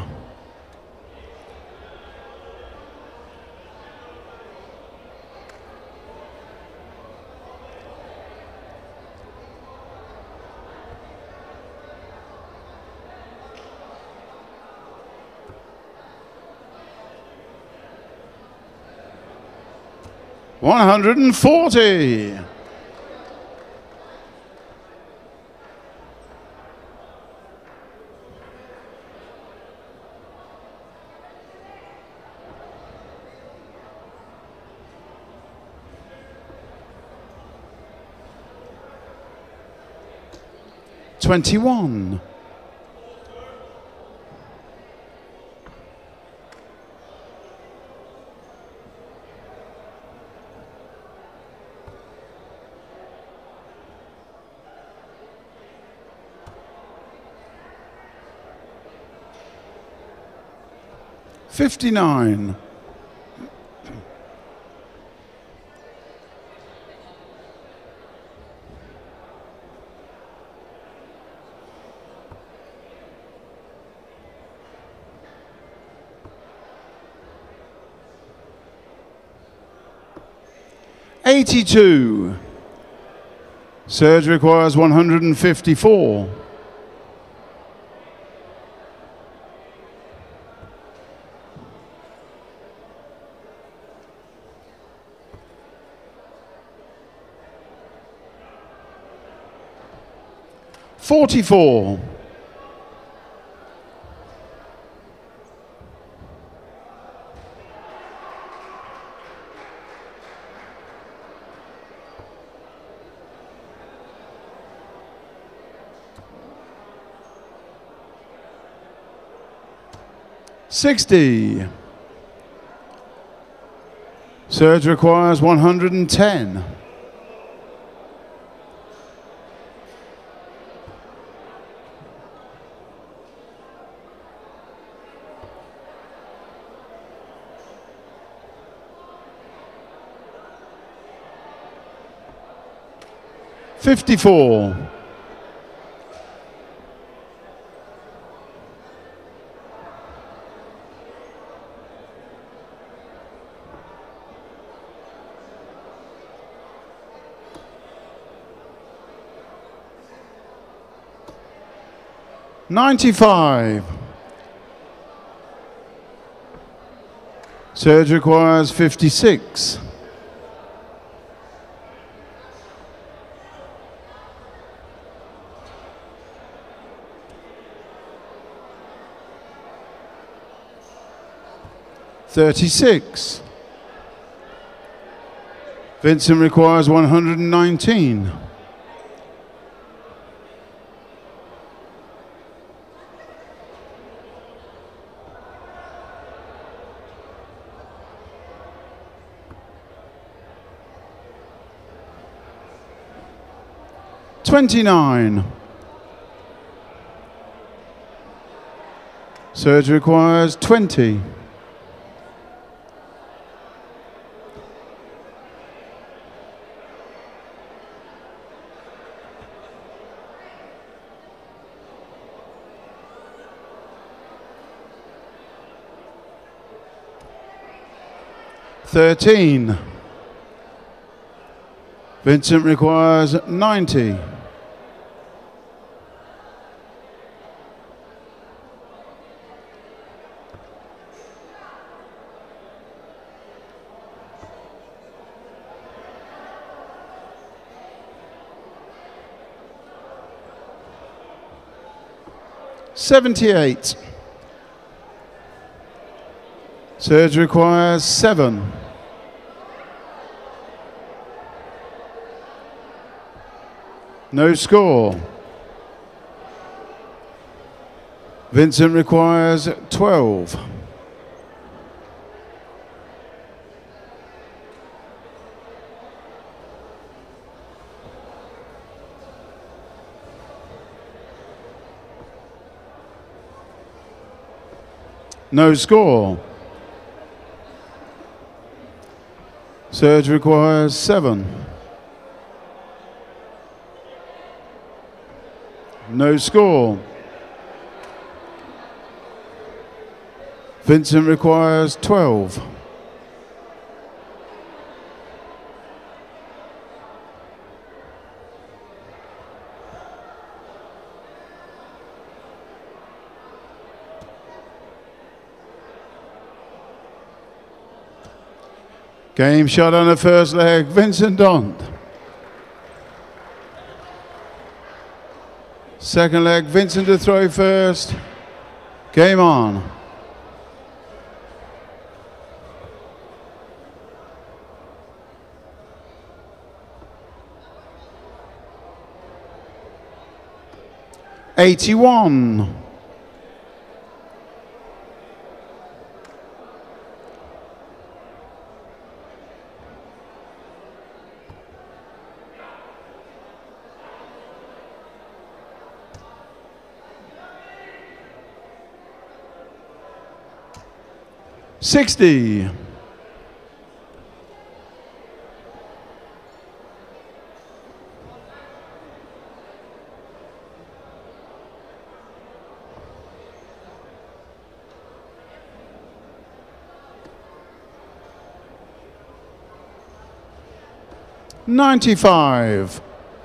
one hundred forty. twenty-one. fifty-nine. eighty-two. Surge requires one hundred fifty-four. forty-four. sixty. Surge requires one hundred ten. fifty-four. ninety-five. Surge requires fifty-six. thirty-six. Vincent requires one hundred nineteen. twenty-nine. Surge requires twenty. thirteen. Vincent requires ninety. seventy-eight. Serge requires seven. No score. Vincent requires twelve. No score. Serge requires seven. No score. Vincent requires twelve. Game shot on the first leg, Vincent Dont. Second leg, Vincent to throw first. Game on. eighty-one. sixty. ninety-five.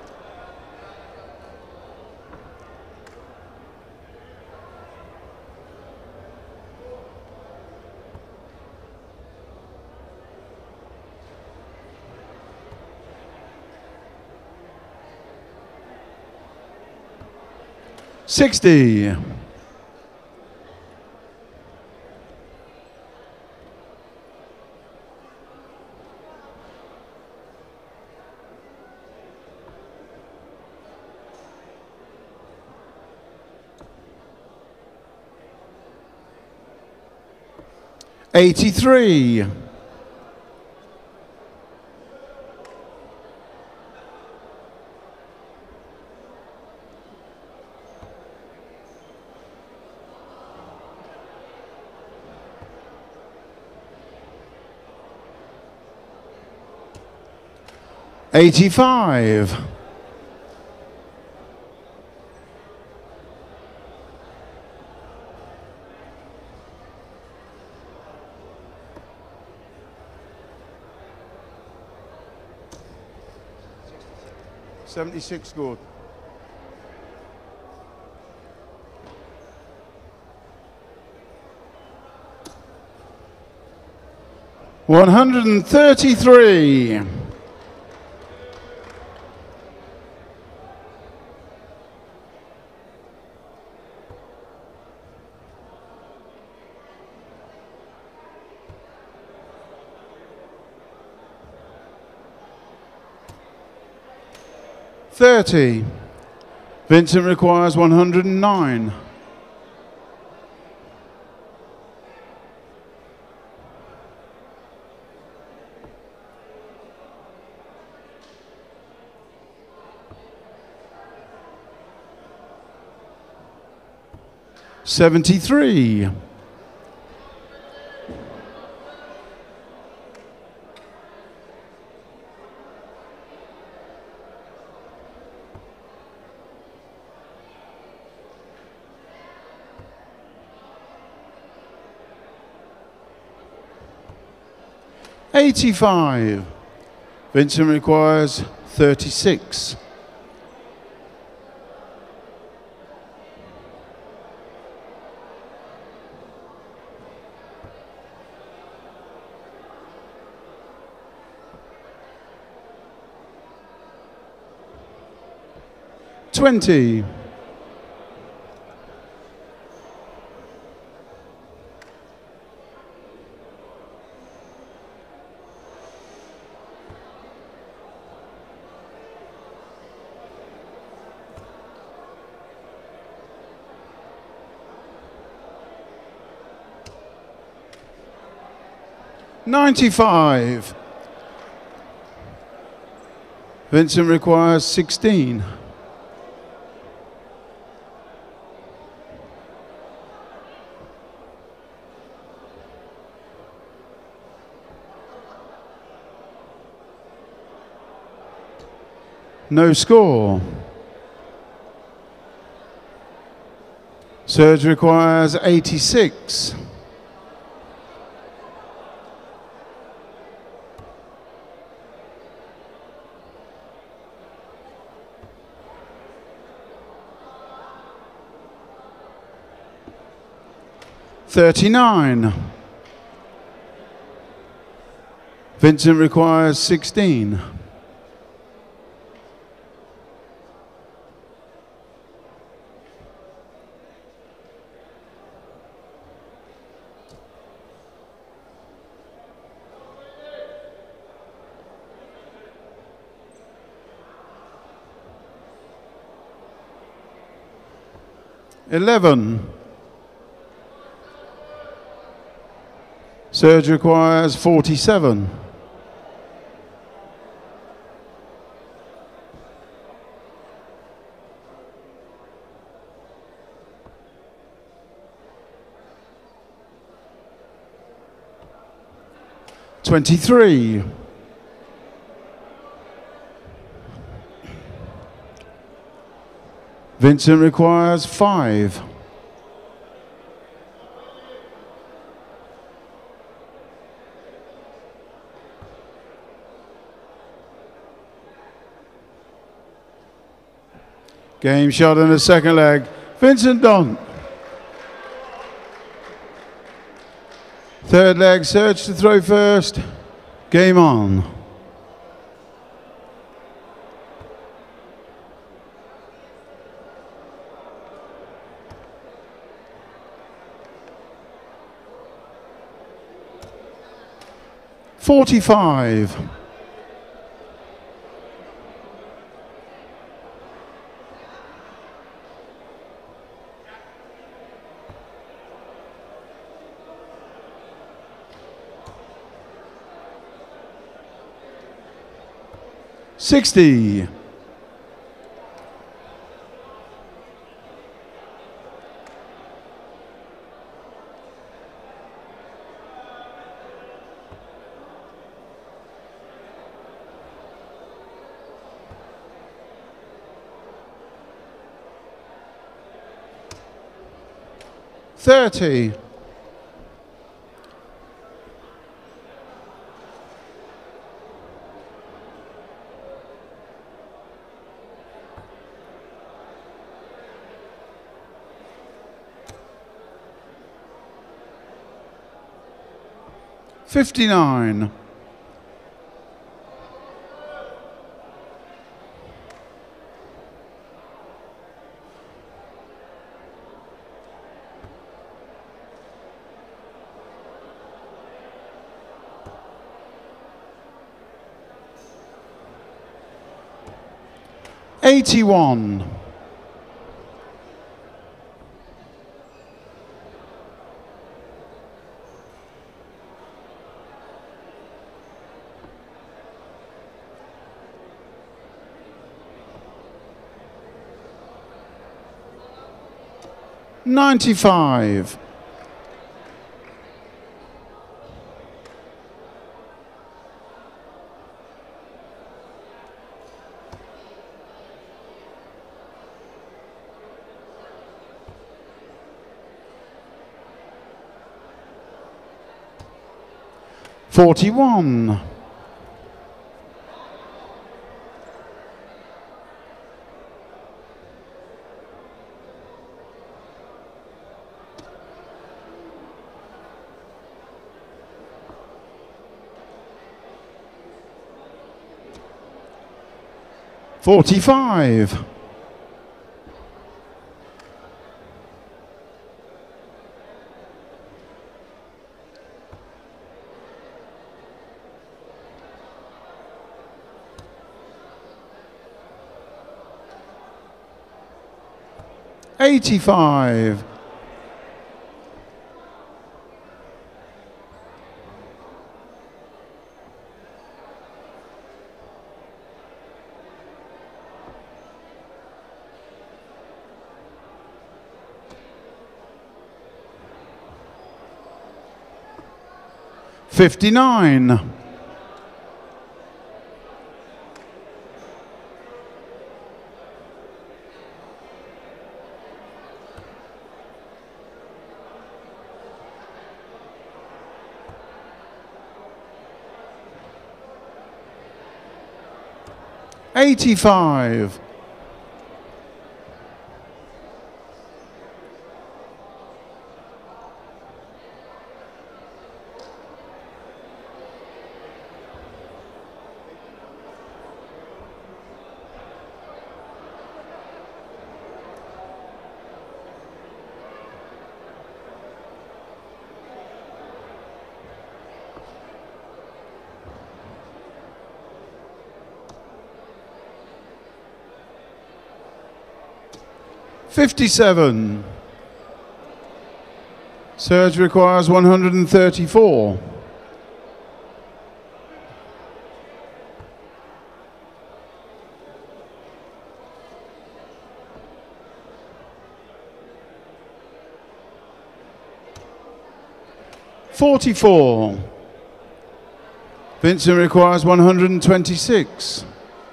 sixty. eighty-three. eighty-five. seventy-six scored. one hundred thirty-three. thirty. Vincent requires one hundred nine. seventy-three. eighty-five. Vincent requires thirty-six. twenty. ninety-five. Vincent requires sixteen. No score. Serge requires eighty-six. thirty-nine. Vincent requires sixteen. eleven. Serge requires forty-seven. twenty-three. Vincent requires five. Game shot in the second leg. Vincent Donk. Third leg, Serge to throw first. Game on. forty-five. sixty. thirty. fifty-nine. eighty-one. ninety-five. forty-one. forty-five. eighty-five. fifty-nine. eighty-five. fifty-seven. Surge requires one hundred thirty-four. forty-four. Vincent requires one hundred twenty-six.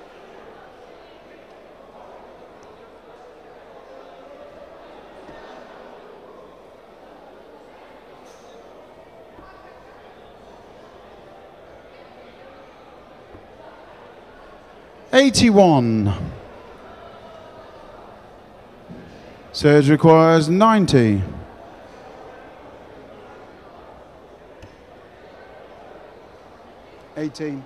eighty-one. Surge requires ninety. eighteen.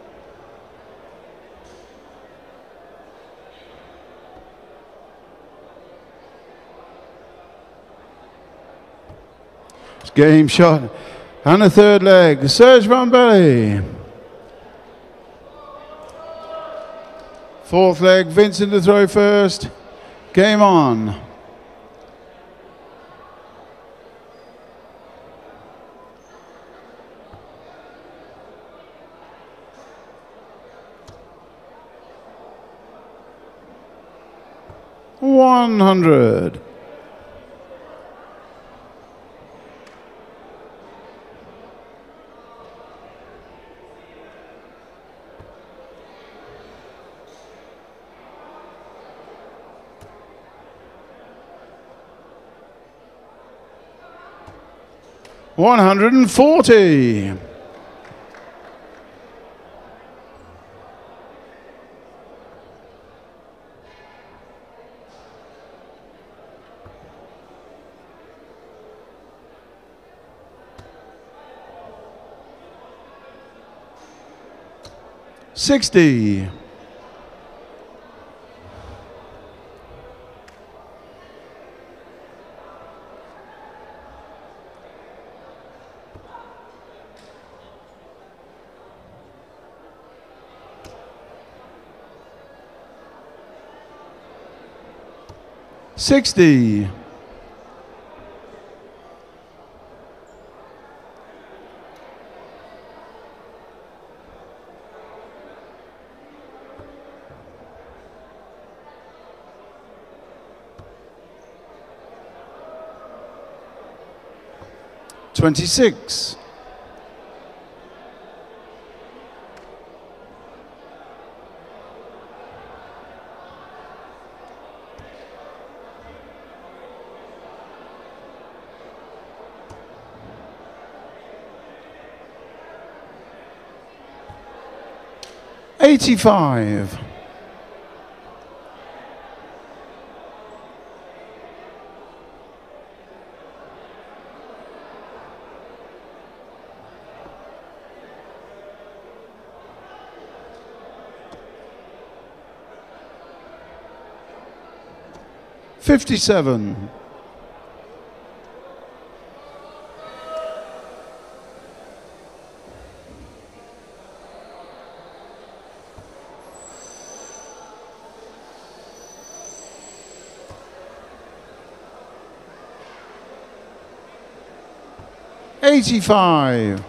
It's game shot. And a third leg. Serge Van Belly. Fourth leg, Vincent to throw first. Game on. one hundred. one hundred forty. sixty. sixty. twenty-six. eighty-five. fifty-seven. eighty-five.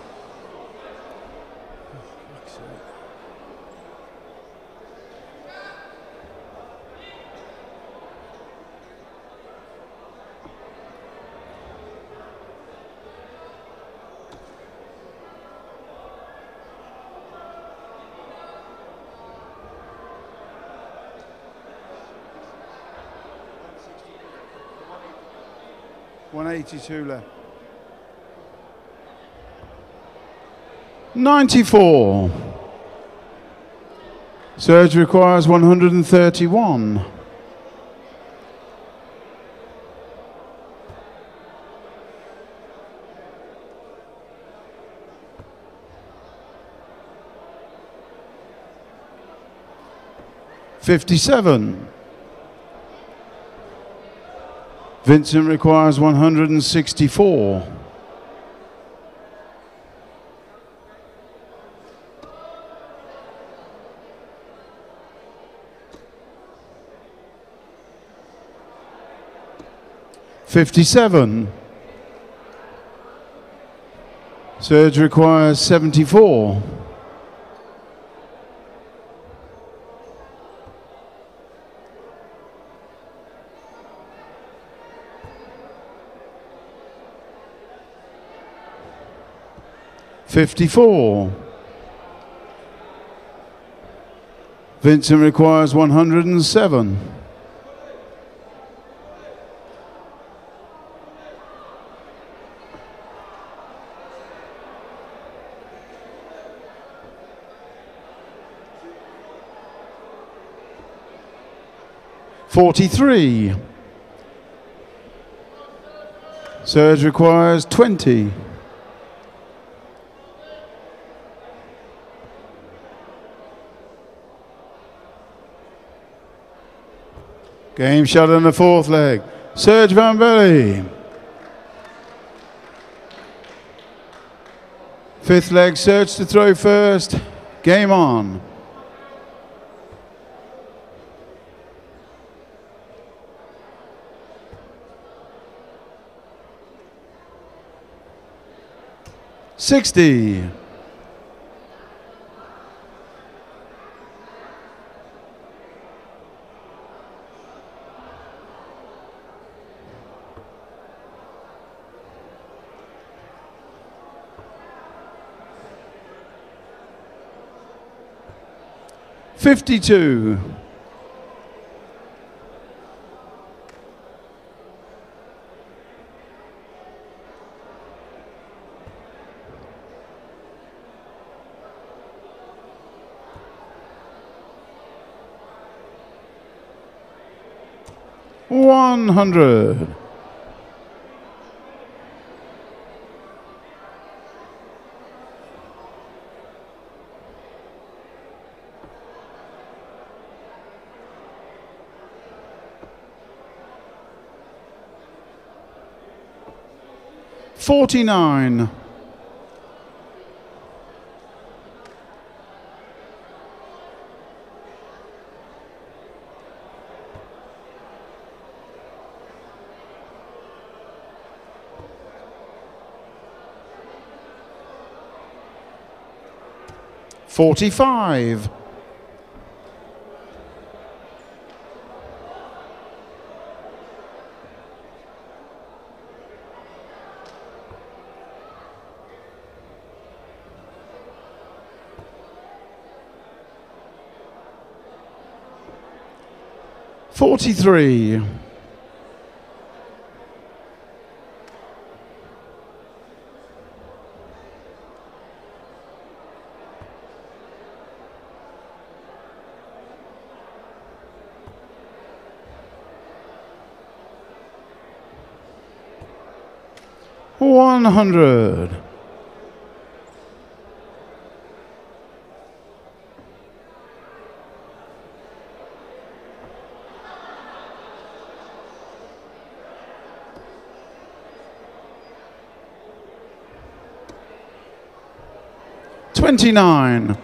one eighty-two left. ninety-four. Surge requires one hundred thirty-one. fifty-seven. Vincent requires one hundred sixty-four. fifty-seven. Surge requires seventy-four. fifty-four. Vincent requires one hundred seven. forty-three. Surge requires twenty. Game shot on the fourth leg. Serge Van Belly. Fifth leg, Serge to throw first. Game on. sixty. fifty-two. one hundred. forty-nine. forty-five. forty-three. one hundred. twenty-nine.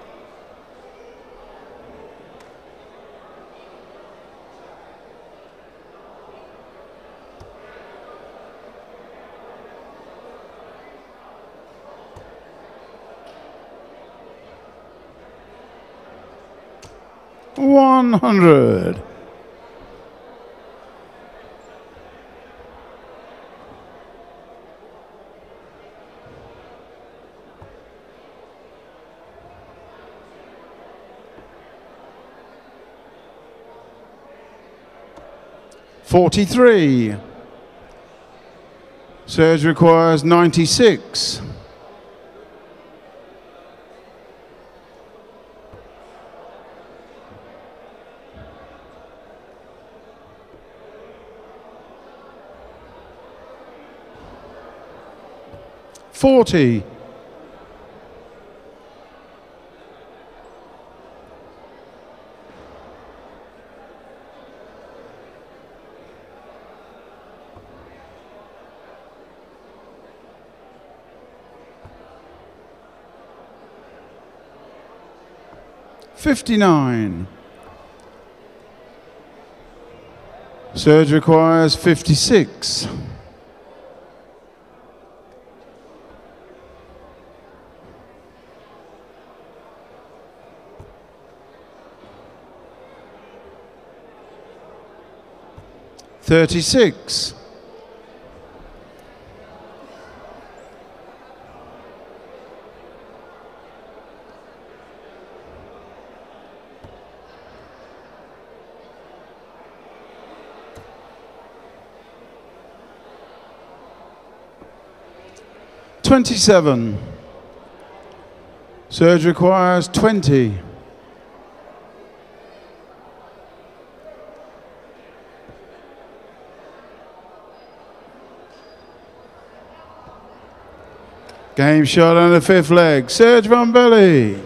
one hundred. forty-three. Surge requires ninety-six. forty. fifty-nine. Surge requires fifty-six. thirty-six. twenty-seven. Surge requires twenty. Game shot on the fifth leg. Serge Von Belly.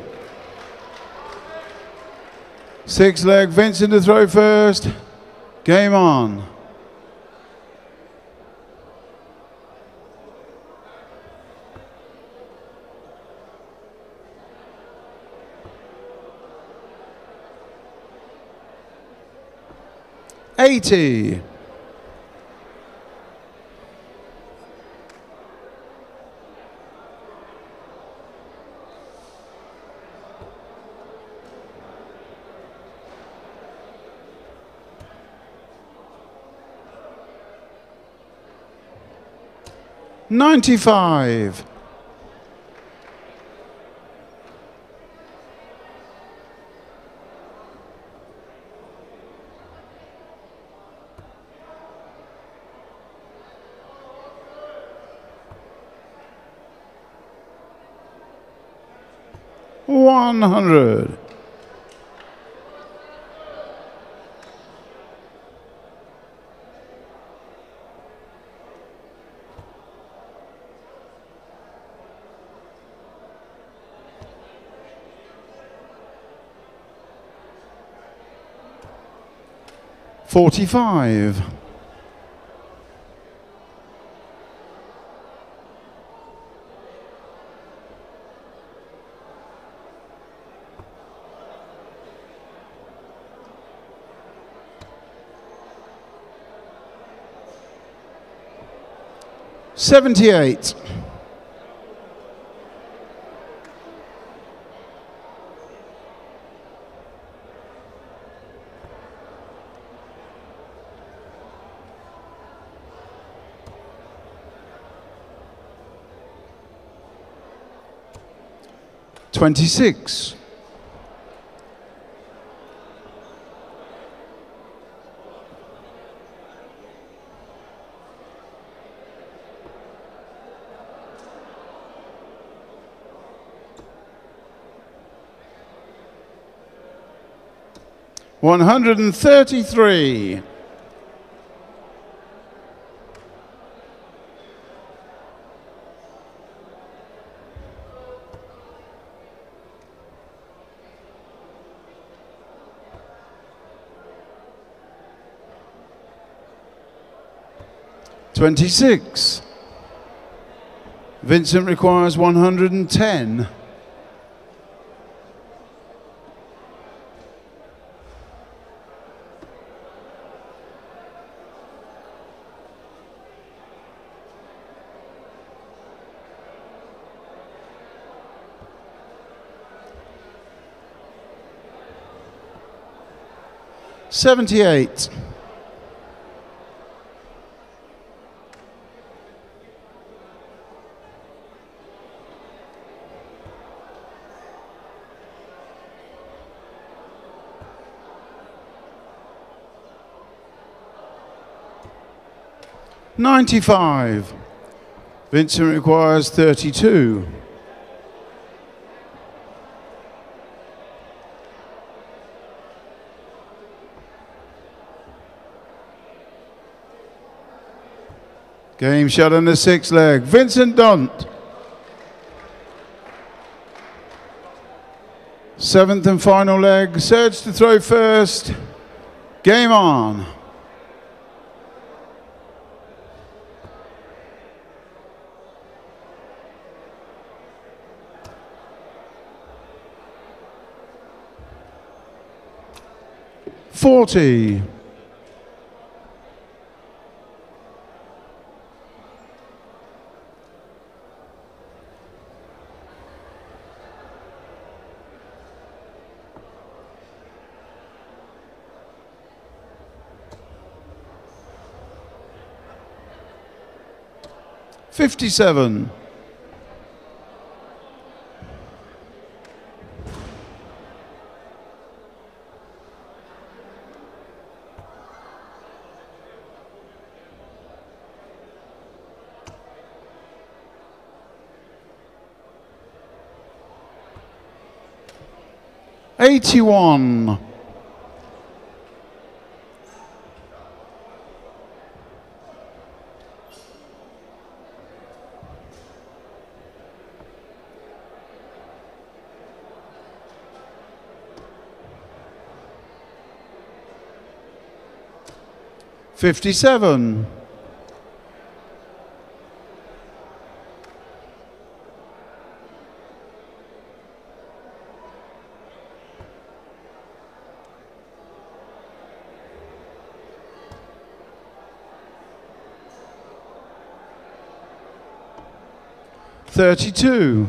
Sixth leg, Vincent to throw first. Game on. eighty. ninety-five. one hundred. forty-five. seventy-eight. twenty-six. one hundred thirty-three. twenty-six. Vincent requires one hundred ten. seventy-eight. ninety-five. Vincent requires thirty-two. Game shot on the sixth leg. Vincent Dunt. Seventh and final leg. Serge to throw first. Game on. forty. fifty-seven. eighty-one. fifty-seven. thirty-two.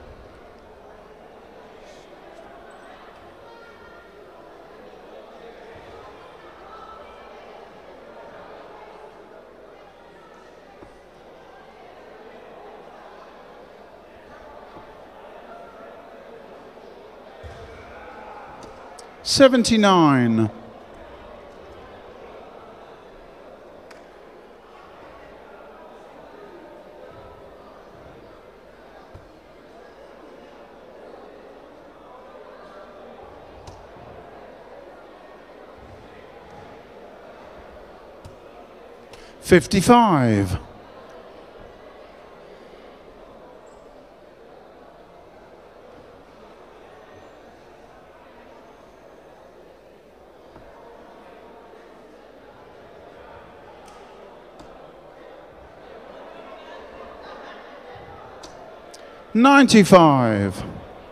seventy-nine. fifty-five. ninety-five.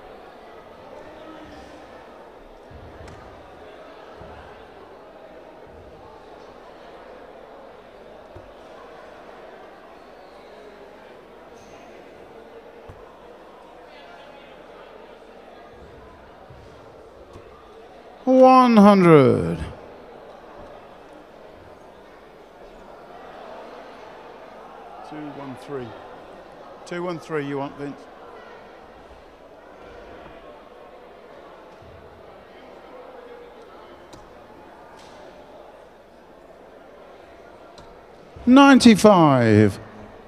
one hundred. two one three. two one three you want, Vince? ninety-five.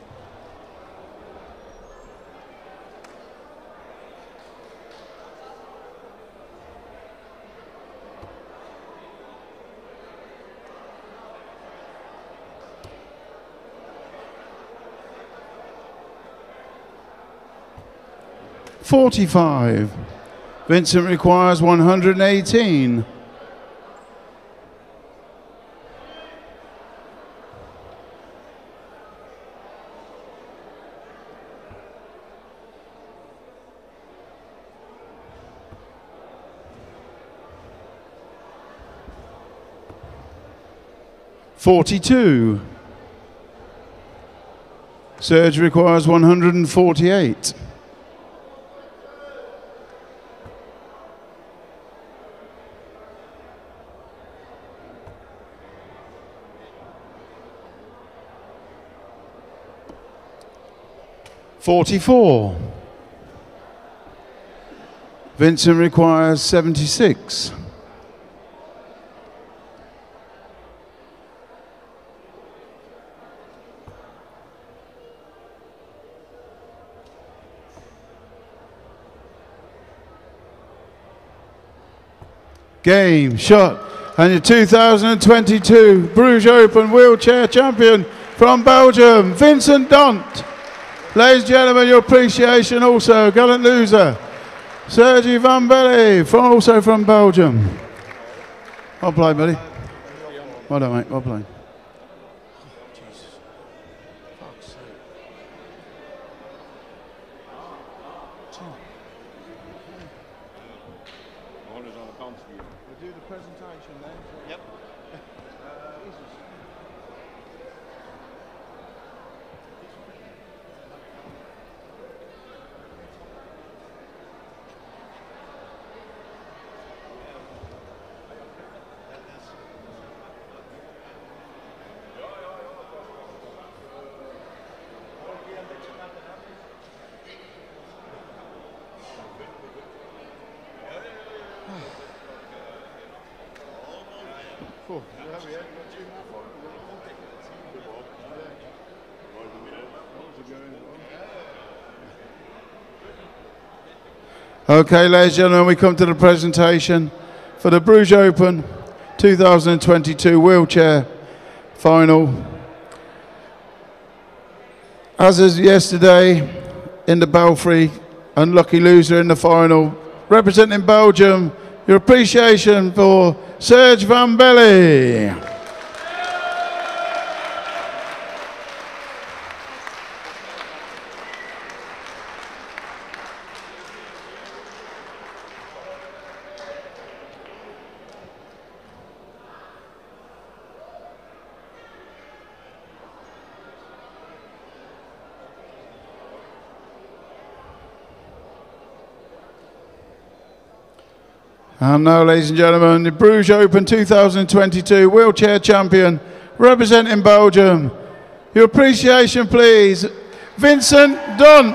forty-five. Vincent requires one hundred eighteen. forty-two. Serge requires one hundred forty-eight. forty-four. Vincent requires seventy-six. Game, shot, and your two thousand twenty-two Bruges Open wheelchair champion from Belgium, Vincent Dont. Ladies and gentlemen, your appreciation also, gallant loser, Sergi Van Belly, from, also from Belgium. Well played, buddy. Well done, mate, well played. We'll do the presentation then. Yep. Okay, ladies and gentlemen, we come to the presentation for the Bruges Open two thousand twenty-two wheelchair final. As is yesterday in the Belfry, unlucky loser in the final, representing Belgium, your appreciation for Serge Van Belly. And now, ladies and gentlemen, the Bruges Open two thousand twenty-two wheelchair champion, representing Belgium. Your appreciation, please, Vincent Dont.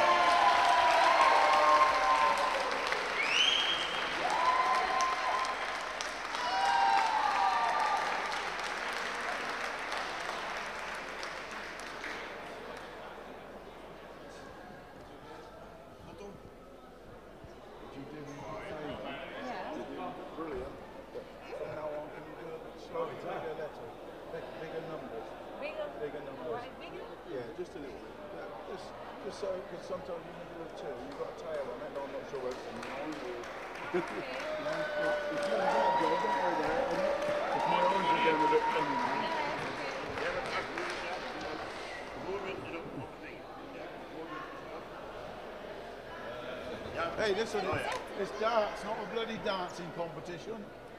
Hey, listen, it's darts, not a bloody dancing competition.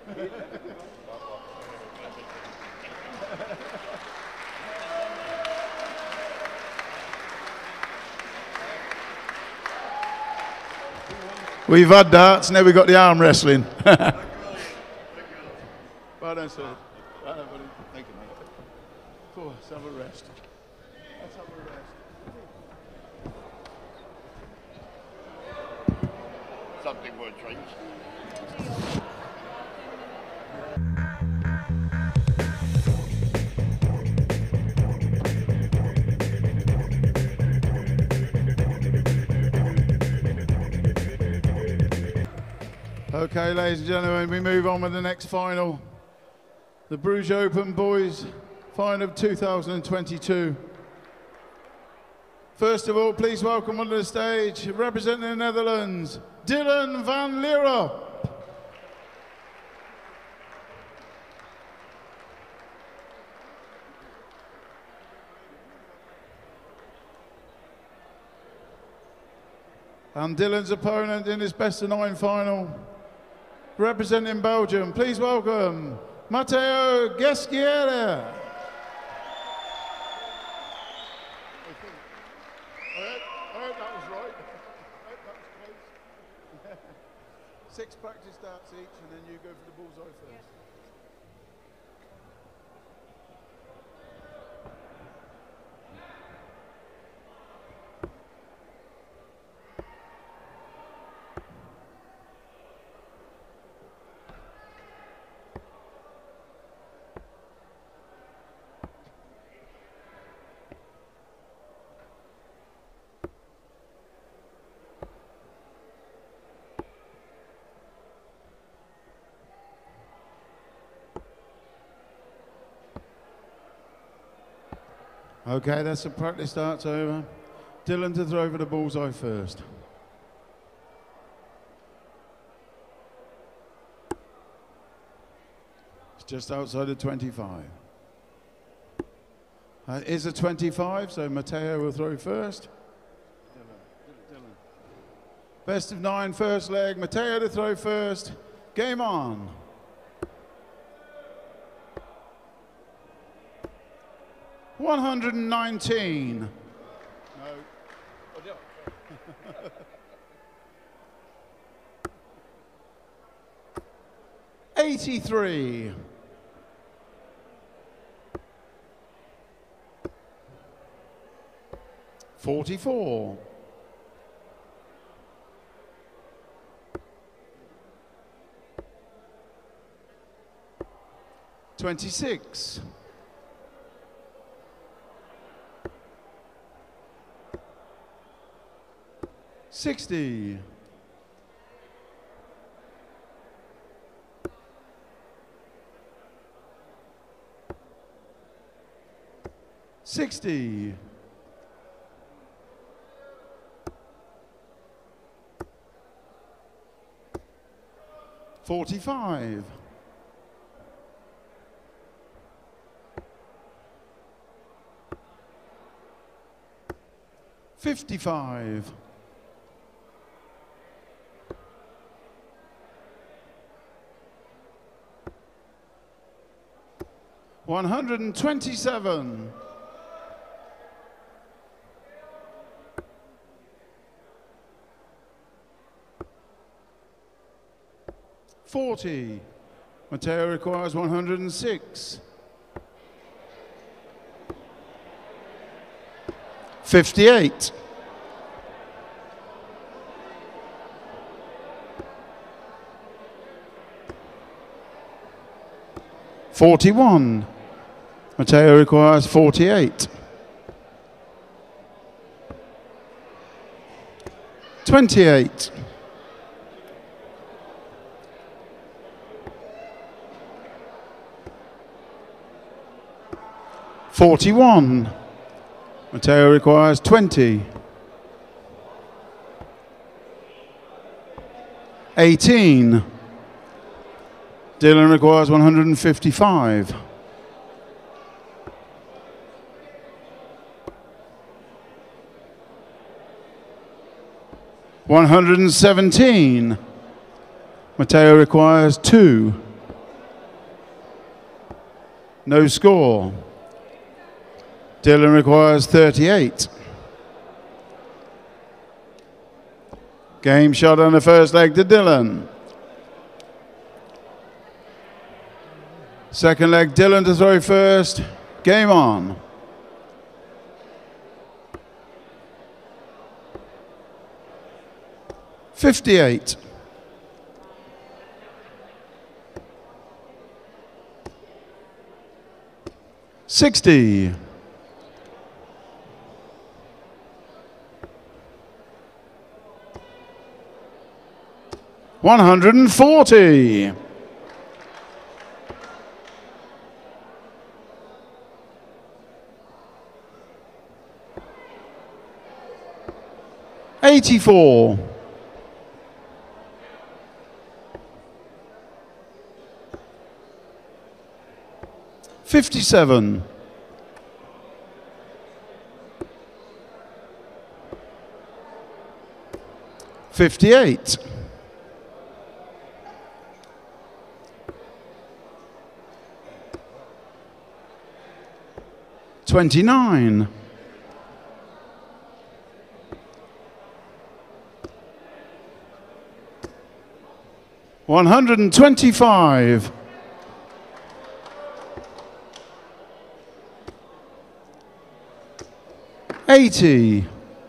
We've had darts, now we've got the arm wrestling. Well done, sir. Well done, buddy. Thank you, mate. Oh, let's have a rest. Let's have a rest. Something more drinks. Okay, ladies and gentlemen, we move on with the next final. The Bruges Open Boys final of two thousand twenty-two. First of all, please welcome onto the stage, representing the Netherlands, Dylan van Lierop. And Dylan's opponent in his best of nine final, representing Belgium, please welcome Matteo Geschiera. I heard, I heard that was right. I hope that was close. Six practice starts each, and then you go for the bullseye first. Okay, that's the practice starts over. Dylan to throw for the bullseye first. It's just outside the twenty-five. Uh, is a twenty-five, so Matteo will throw first. Dylan, Dylan. Best of nine, first leg. Matteo to throw first. Game on. one hundred nineteen. No. eighty-three. forty-four. twenty-six. sixty. sixty. forty-five. fifty-five. one hundred twenty-seven. forty. Matteo requires one hundred six. fifty-eight. forty-one. Matteo requires forty-eight. twenty-eight. forty-one. Matteo requires twenty. eighteen. Dylan requires one hundred fifty-five. one hundred seventeen. Matteo requires two. No score. Dylan requires thirty-eight. Game shot on the first leg to Dylan. Second leg, Dylan to throw first. Game on. fifty-eight. sixty. one hundred forty. eighty-four. fifty-seven. fifty-eight. twenty-nine. one hundred twenty-five. eighty.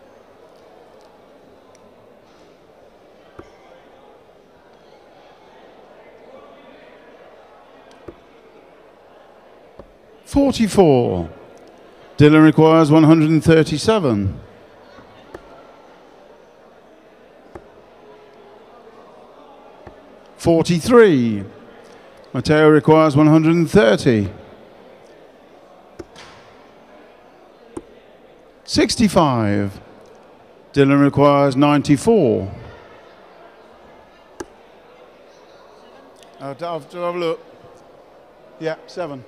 forty-four. Dylan requires one hundred thirty-seven. forty-three. Matteo requires one hundred thirty. sixty-five. Dylan requires ninety-four. I'll have to have a look. Yeah, seven.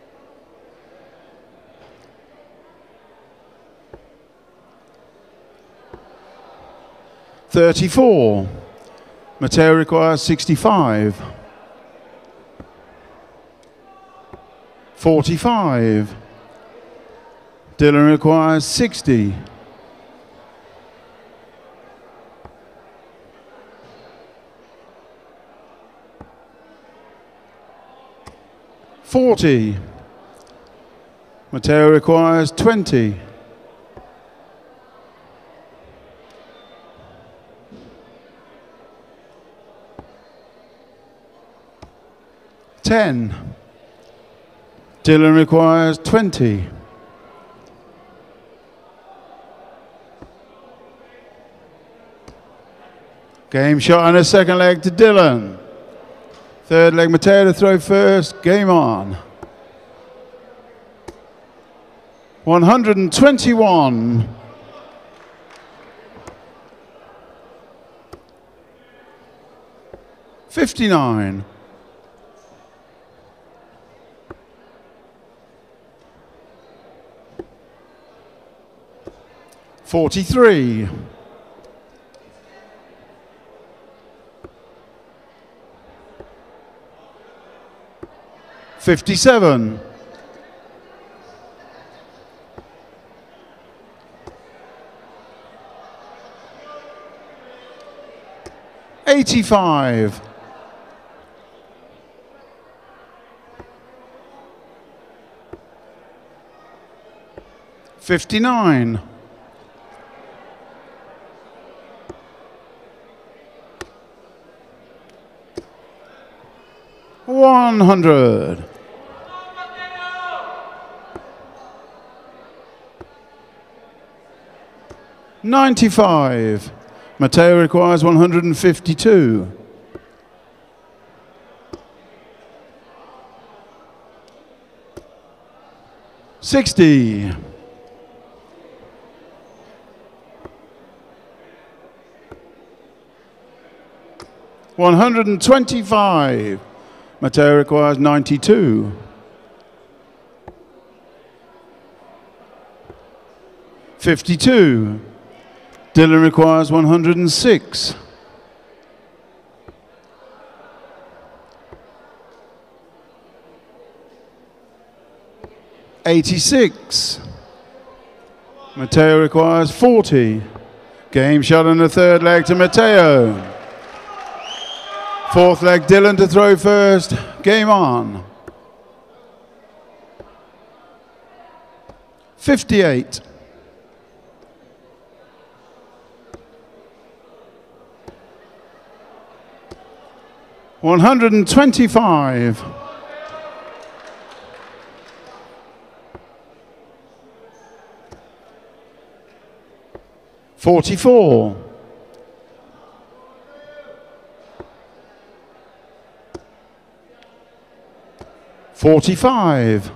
thirty-four. Matteo requires sixty-five. forty-five. Dylan requires sixty. forty. Matteo requires twenty. ten. Dylan requires twenty. Game shot on a second leg to Dylan. Third leg, Matteo to throw first. Game on. one hundred twenty-one. fifty-nine. forty-three. fifty-seven. eighty-five. fifty-nine. one hundred. ninety-five. Matteo requires one hundred fifty-two. sixty. one hundred twenty-five. Matteo requires ninety-two. fifty-two. Dylan requires one hundred six. eighty-six. Matteo requires forty. Game shot on the third leg to Matteo. Fourth leg, Dylan to throw first. Game on. fifty-eight. one hundred twenty-five. forty-four. forty-five.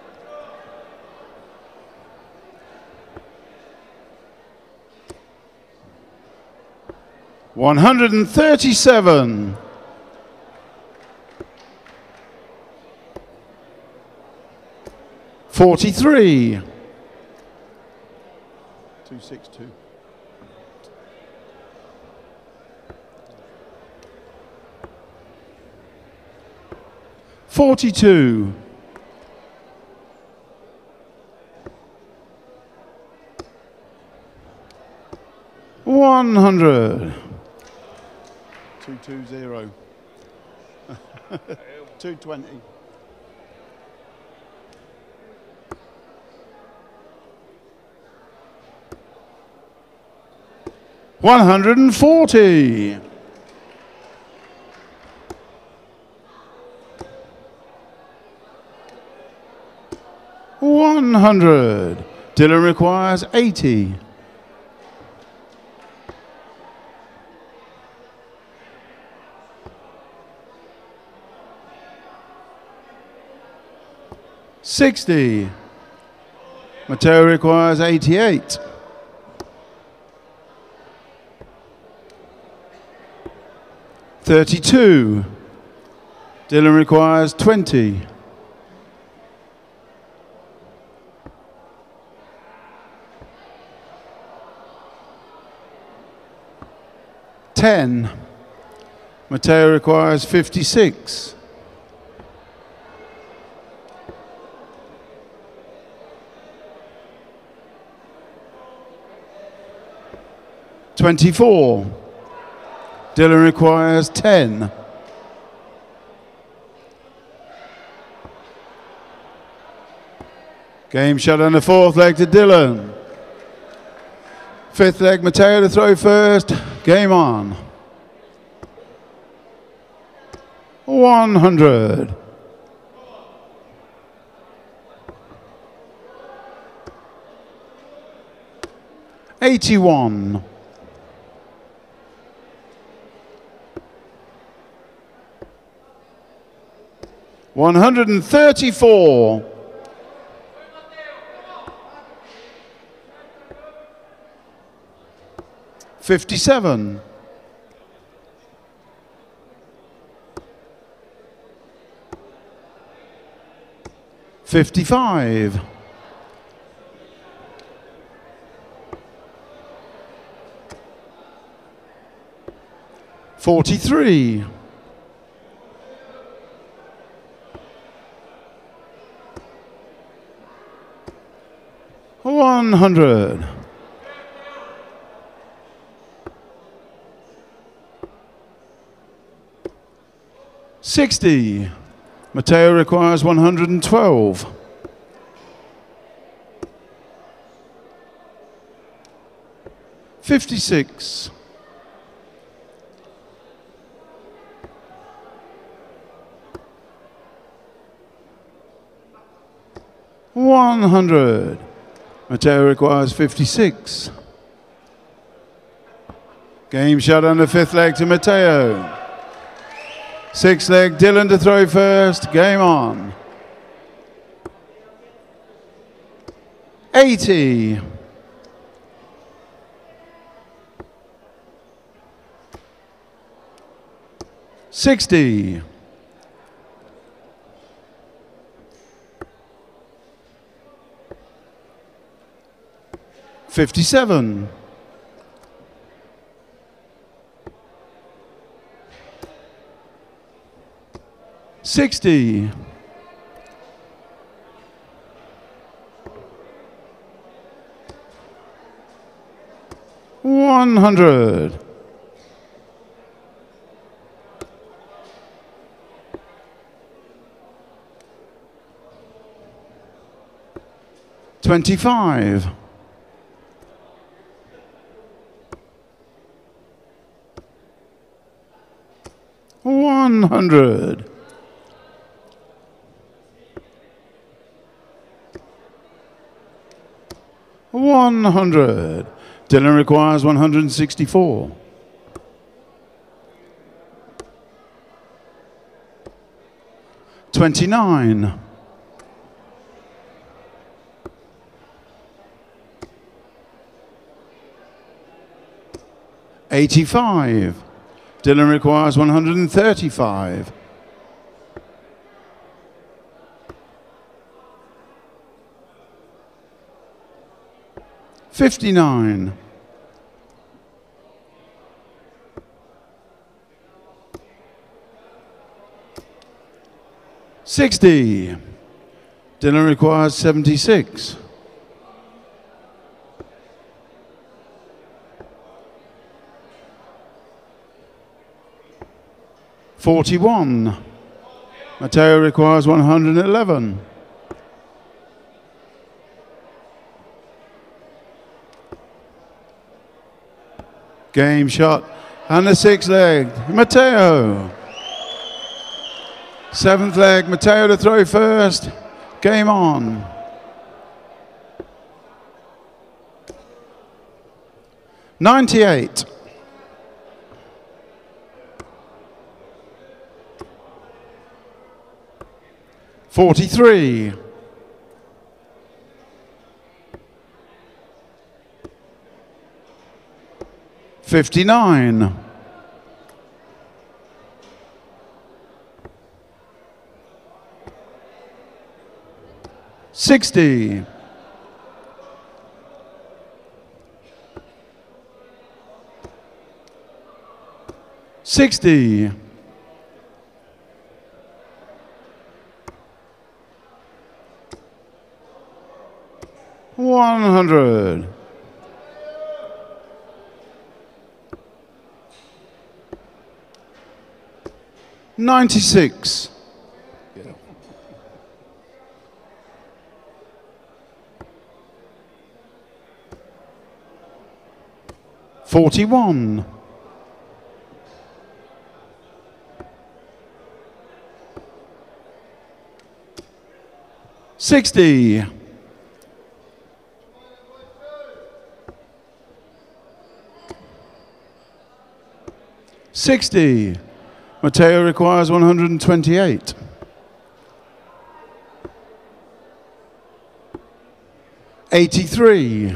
one hundred thirty-seven. forty-three. two sixty-two. forty-two. one hundred. two two zero. two twenty. one hundred forty. one hundred. Dylan requires eighty. sixty. Matteo requires eighty-eight. thirty-two. Dylan requires twenty. ten. Matteo requires fifty-six. twenty-four. Dylan requires ten. Game shot on the fourth leg to Dylan. Fifth leg, Matteo to throw first. Game on. one hundred. eighty-one. one hundred thirty-four. fifty-seven. fifty-five. forty-three. one hundred. sixty. Matteo requires one hundred twelve. fifty-six. one hundred. Matteo requires fifty-six. Game shot on the fifth leg to Matteo. Sixth leg, Dylan to throw first. Game on. eighty. sixty. fifty-seven. sixty. one hundred. twenty-five. one hundred. one hundred. Dylan requires one hundred sixty-four. twenty-nine. eighty-five. Dylan requires one hundred thirty-five. fifty-nine. sixty. Dylan requires seventy-six. forty-one. Matteo requires one hundred eleven. Game shot. And the sixth leg, Matteo. Seventh leg, Matteo to throw first. Game on. ninety-eight. forty-three. fifty-nine. sixty. sixty. one hundred. ninety-six. forty-one. sixty. sixty. Matteo requires one hundred twenty-eight. eighty-three.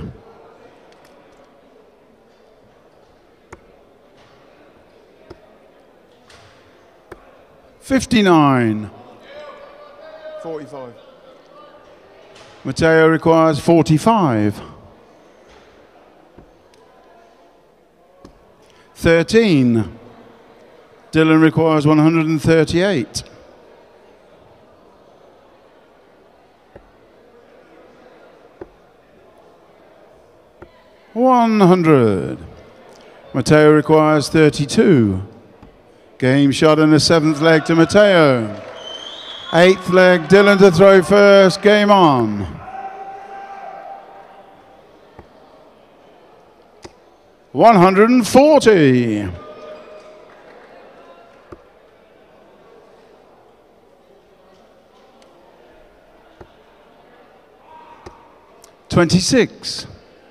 fifty-nine. forty-five. Matteo requires forty-five. thirteen. Dylan requires one hundred thirty-eight. one hundred. Matteo requires thirty-two. Game shot in the seventh leg to Matteo. Eighth leg, Dylan to throw first. Game on. one hundred forty. twenty-six.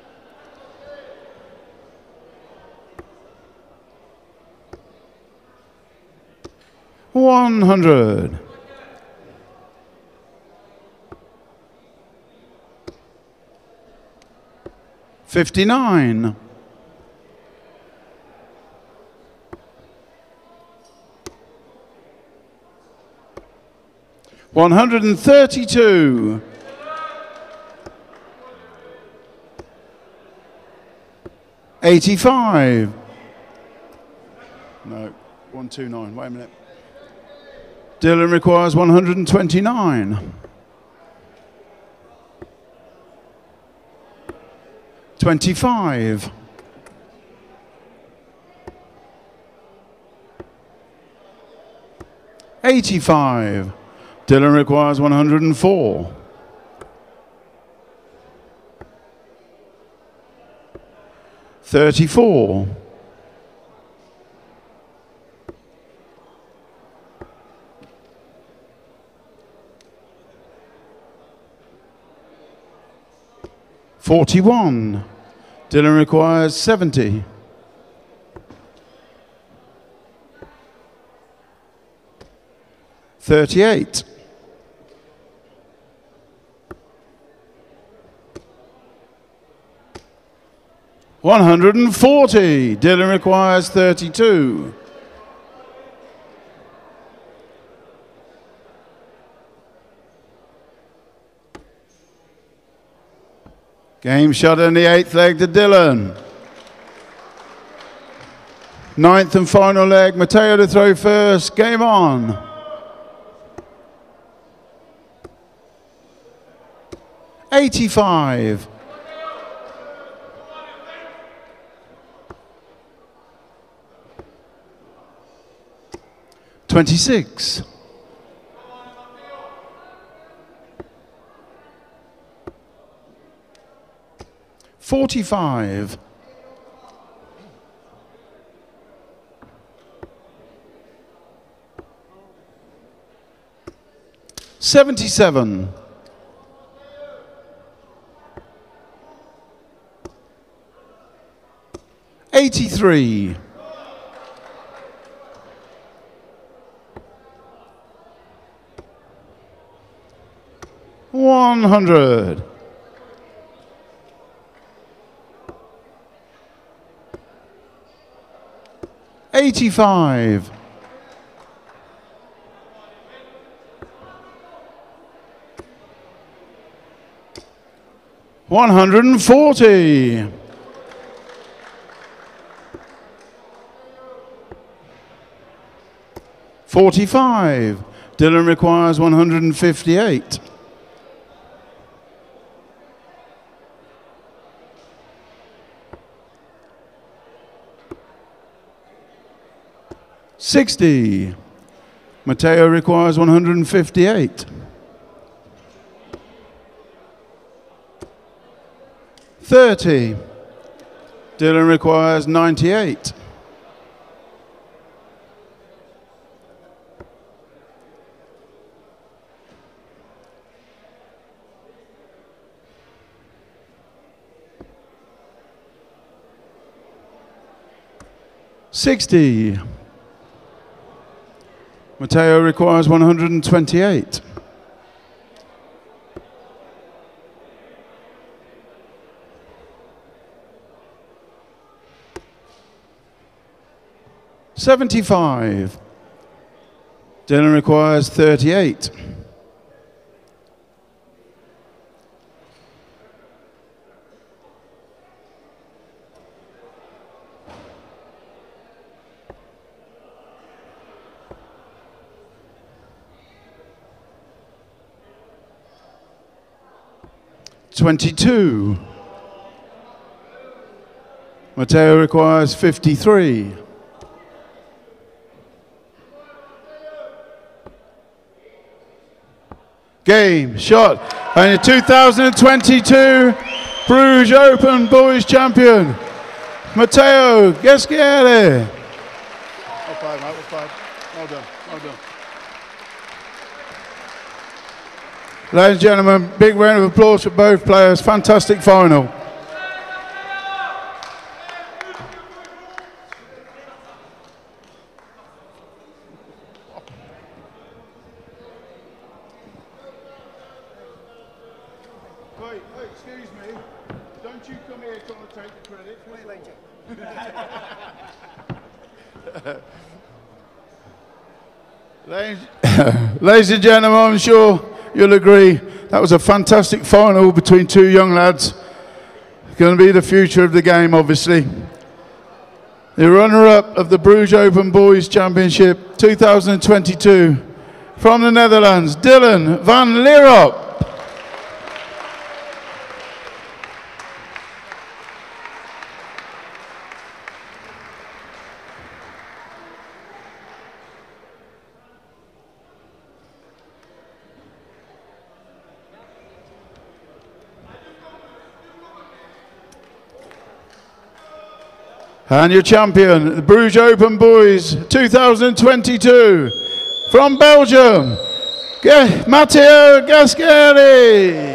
one hundred. fifty-nine. one hundred thirty-two. eighty-five. No, one twenty-nine. Wait a minute. Dylan requires one hundred twenty-nine. twenty-five. eighty-five. Dylan requires one hundred four. thirty-four. forty-one. Dylan requires seventy. thirty-eight. one hundred forty. Dylan requires thirty-two. Game shot in the eighth leg to Dylan. Ninth and final leg, Matteo to throw first. Game on. eighty-five. twenty-six. forty-five. seventy-seven. eighty-three. one hundred. eighty-five. one hundred forty. forty-five. Dylan requires one hundred fifty-eight. sixty. Matteo requires one hundred fifty-eight. thirty. Dylan requires ninety-eight. sixty. Matteo requires one hundred twenty-eight. seventy-five. Dylan requires thirty-eight. twenty-two. Matteo requires fifty-three. Game, shot, and the two thousand twenty-two Bruges Open Boys Champion, Matteo Gasqueri. Well played, mate, well played. Well done, well done. Ladies and gentlemen, big round of applause for both players. Fantastic final. Wait, hey, excuse me. Don't you come here trying to take the credit. Ladies, ladies and gentlemen, I'm sure you'll agree that was a fantastic final between two young lads. Going to be the future of the game, obviously. The runner-up of the Bruges Open Boys Championship two thousand twenty-two from the Netherlands, Dylan van Lierop. And your champion, the Bruges Open Boys two thousand twenty-two, from Belgium, Matteo Gasqueri.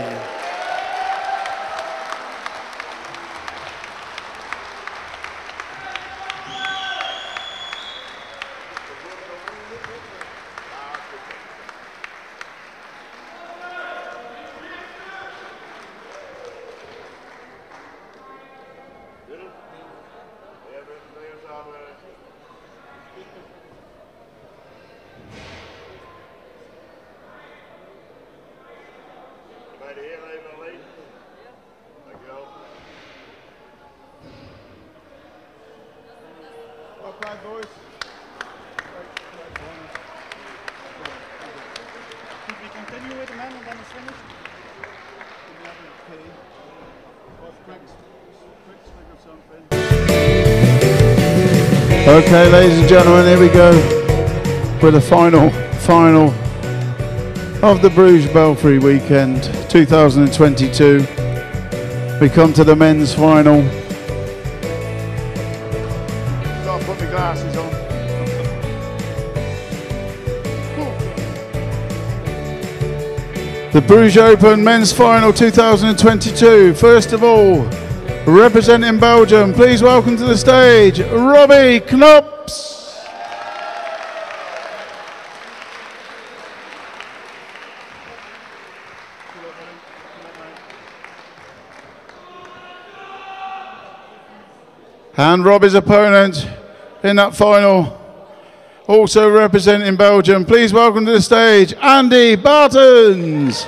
Well played, boys. Did we continue with the man and then it's finished? Okay, ladies and gentlemen, here we go. with the final, final of the Bruges Belfry weekend two thousand twenty-two. We come to the men's final. Gotta put my glasses on. The Bruges Open men's final two thousand twenty-two. First of all, representing Belgium, please welcome to the stage, Robbie Knops. And Robbie's opponent in that final, also representing Belgium, please welcome to the stage, Andy Bartens.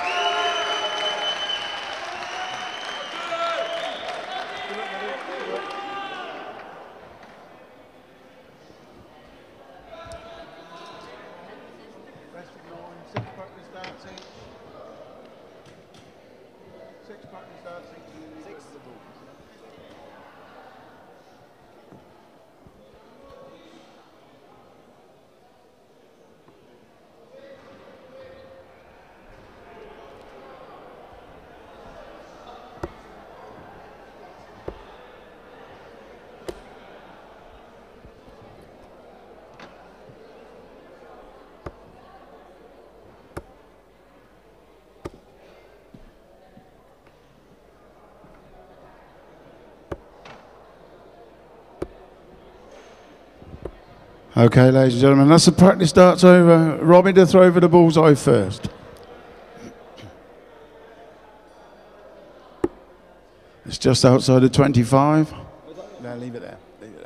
Okay, ladies and gentlemen, that's the practice starts over. Robbie to throw over the bullseye first. It's just outside the twenty-five. No, leave it there. Leave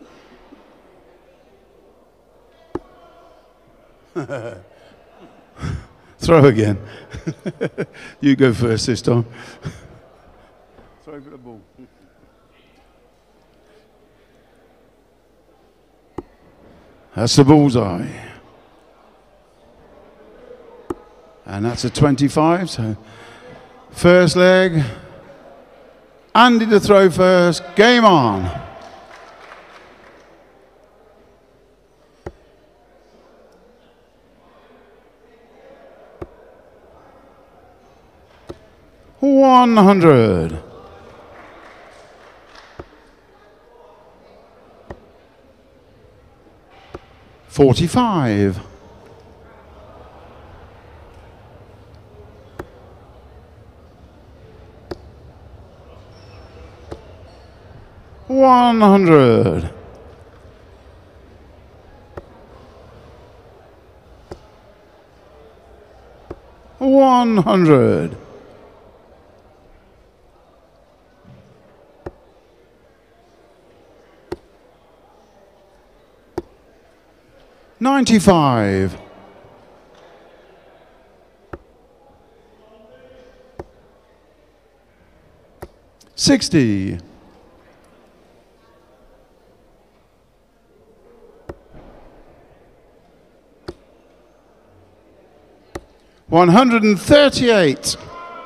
it there. Throw again. You go first this time. Throw for the ball. That's the bullseye. And that's a twenty-five, so first leg. Andy to throw first, game on. one hundred. forty-five. one hundred. one hundred. ninety-five. sixty. one hundred thirty-eight.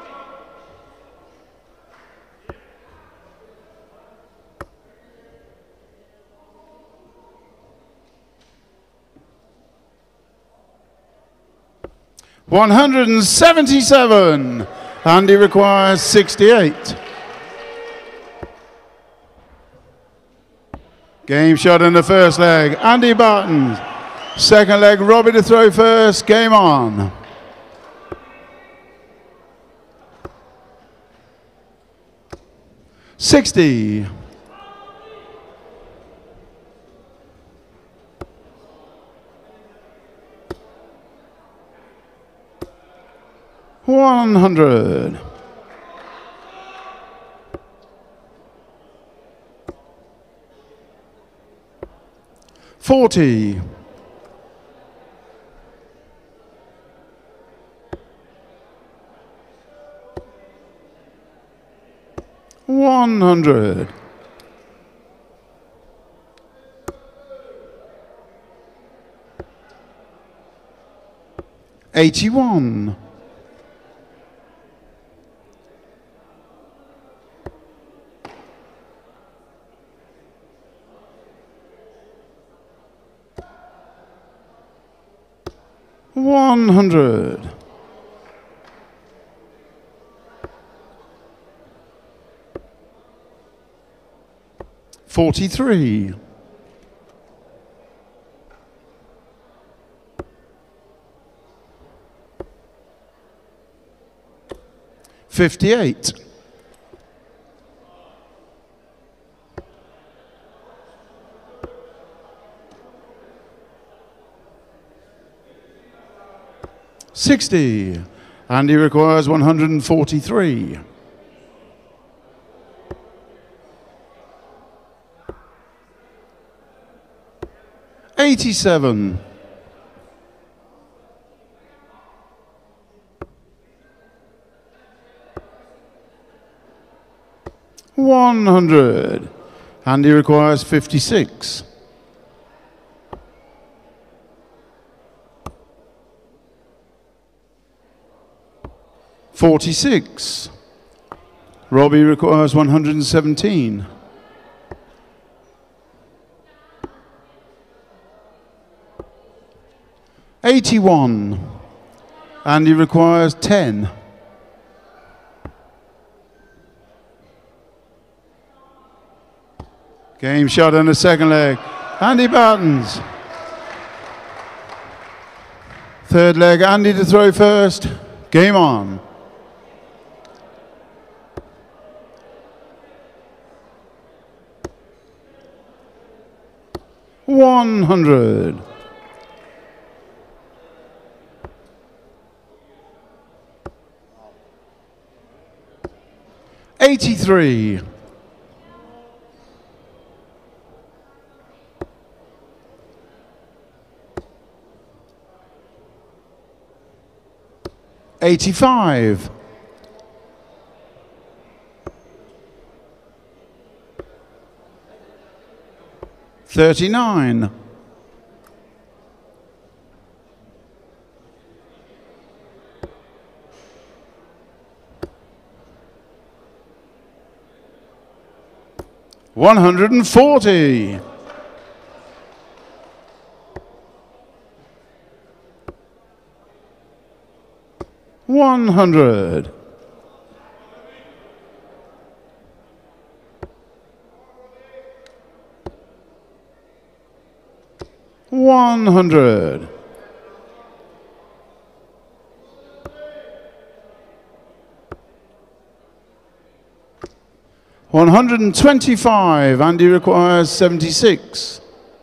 one hundred seventy-seven. Andy requires sixty-eight. Game shot in the first leg. Andy Bartens. Second leg, Robbie to throw first. Game on. sixty. one hundred. forty. one hundred. eighty-one. one hundred. forty-three. fifty-eight. sixty. And he requires one hundred forty-three. eighty-seven. one hundred. And he requires fifty-six. forty-six. Robbie requires one hundred seventeen. eighty-one. And he requires ten. Game shot on the second leg. Andy Bartons. Third leg, Andy to throw first. Game on. one hundred. eighty-three. eighty-five. thirty-nine. one hundred forty. one hundred. one hundred. one hundred twenty-five. Andy requires seventy-six.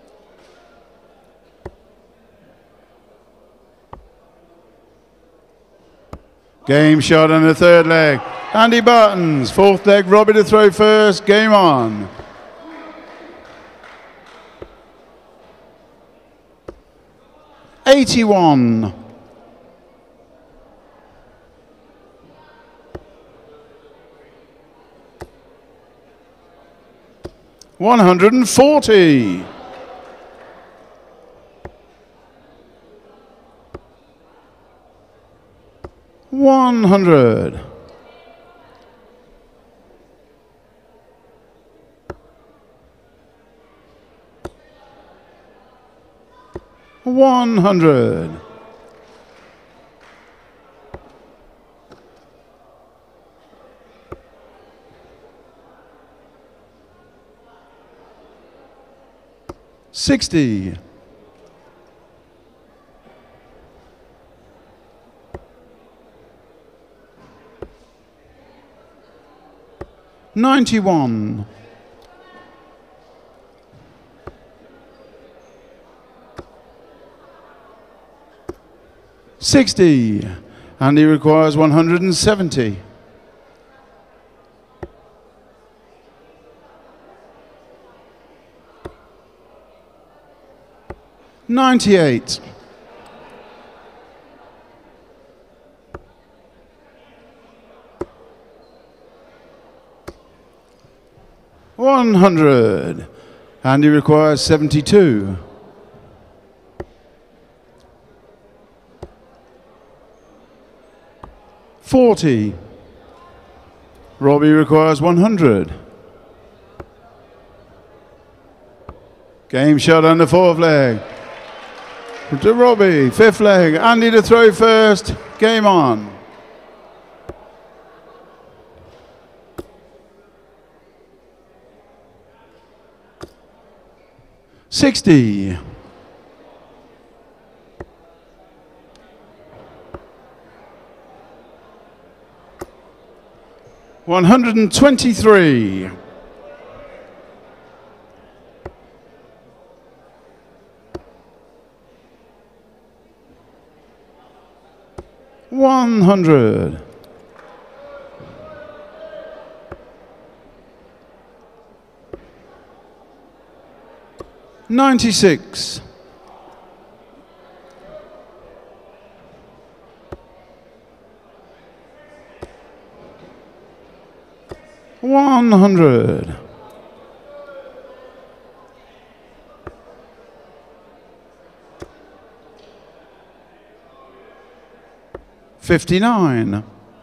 Game shot on the third leg. Andy Bartons. Fourth leg, Robbie to throw first. Game on. eighty-one. one hundred forty. one hundred. one hundred. sixty. ninety-one. sixty. And he requires one hundred seventy. ninety-eight. one hundred. And he requires seventy-two. forty. Robbie requires one hundred. Game shot on the fourth leg. To Robbie, fifth leg. Andy to throw first. Game on. sixty. one hundred twenty-three. one hundred. ninety-six. one hundred. fifty-nine.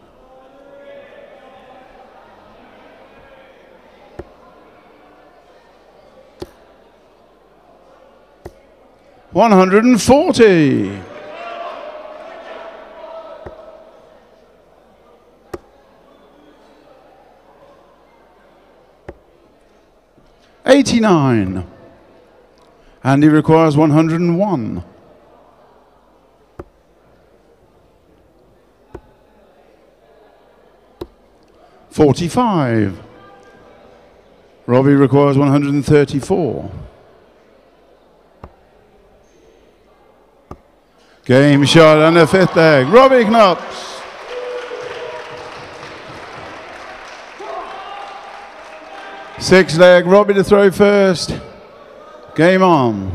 one hundred forty. eighty-nine. Andy requires one hundred one. forty-five. Robbie requires one hundred thirty-four. Game shot on the fifth leg. Robbie Knops. Sixth leg, Robbie to throw first. Game on.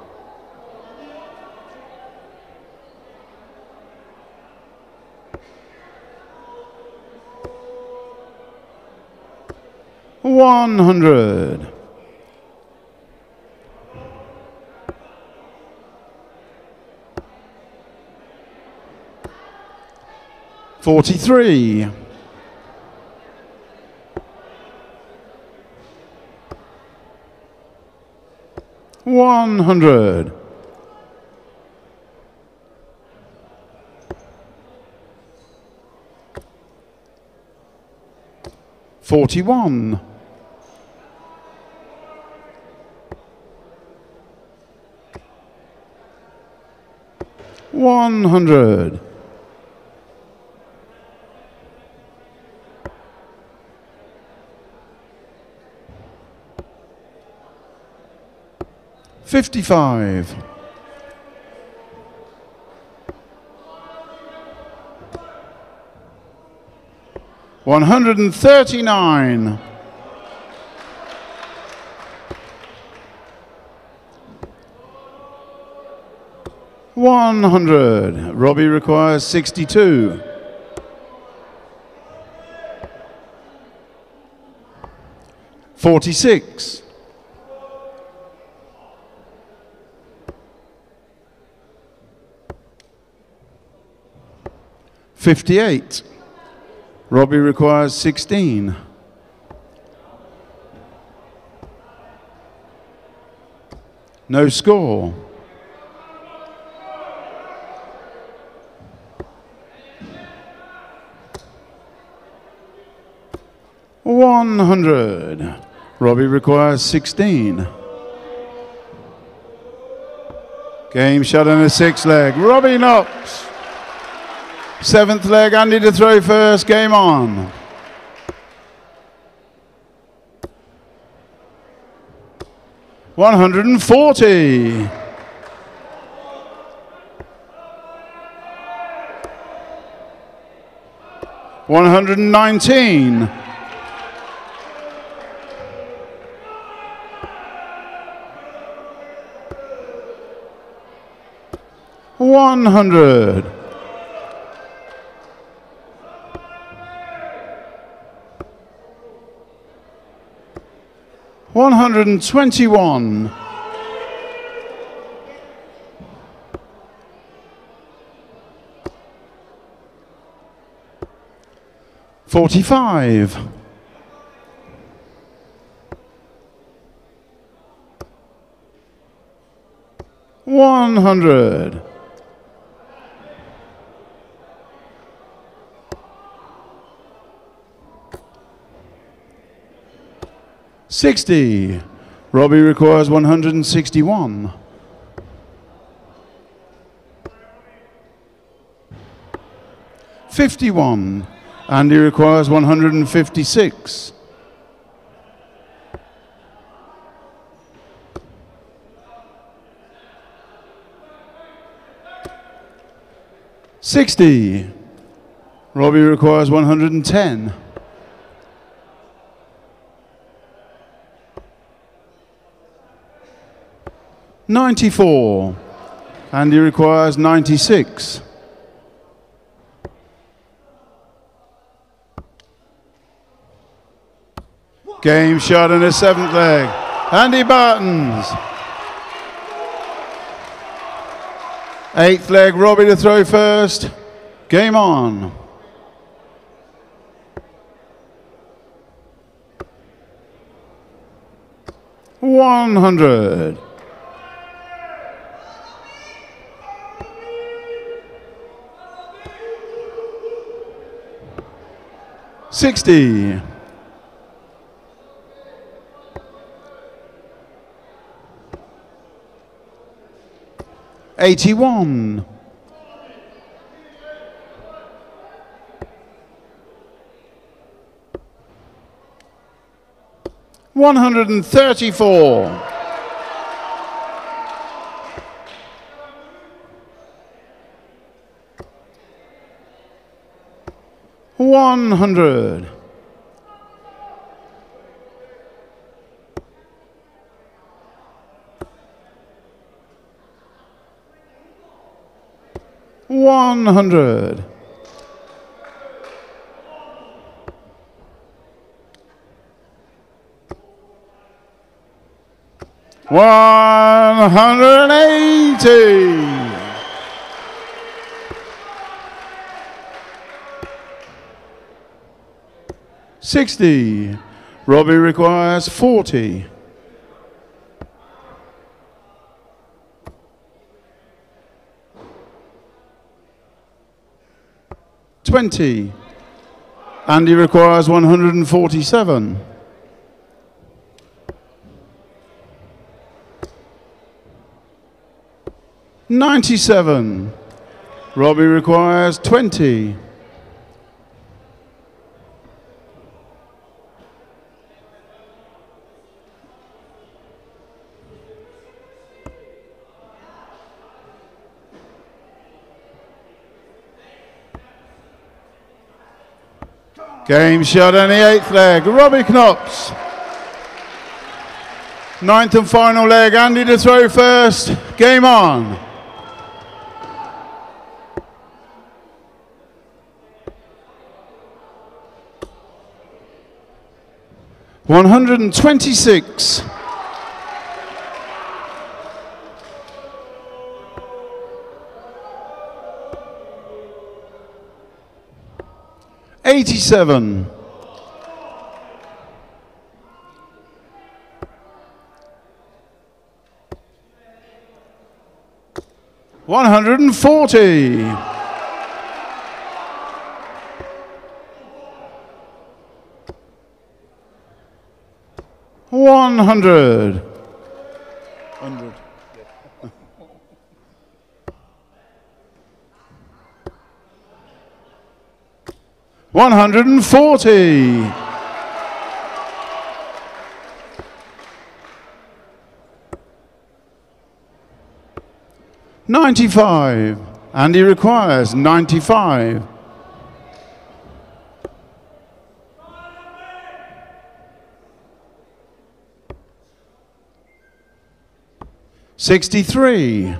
one hundred. forty-three. one hundred. forty-one. one hundred. fifty-five. one hundred thirty-nine. one hundred. Robbie requires sixty-two. forty-six. fifty-eight. Robbie requires sixteen. No score. one hundred. Robbie requires sixteen. Game shot on the sixth leg. Robbie Knox. Seventh leg, Andy to throw first. Game on. one hundred forty. one hundred nineteen. one hundred. one hundred twenty-one. forty-five. one hundred. sixty. Robbie requires one hundred sixty-one. fifty-one. Andy requires one hundred fifty-six. sixty. Robbie requires one hundred ten. ninety-four. Andy requires ninety-six. Game shot in the seventh leg. Andy Bartons. Eighth leg, Robbie to throw first. Game on. one hundred. sixty. eighty-one. one hundred thirty-four. one hundred. one hundred. one hundred eighty. sixty. Robbie requires forty. twenty. Andy requires one hundred forty-seven. ninety-seven. Robbie requires twenty. Game shot on the eighth leg, Robbie Knops. Ninth and final leg, Andy to throw first. Game on. one hundred twenty-six. eighty-seven. one hundred forty. one hundred. one hundred. one hundred forty. ninety-five. Andy requires ninety-five. sixty-three.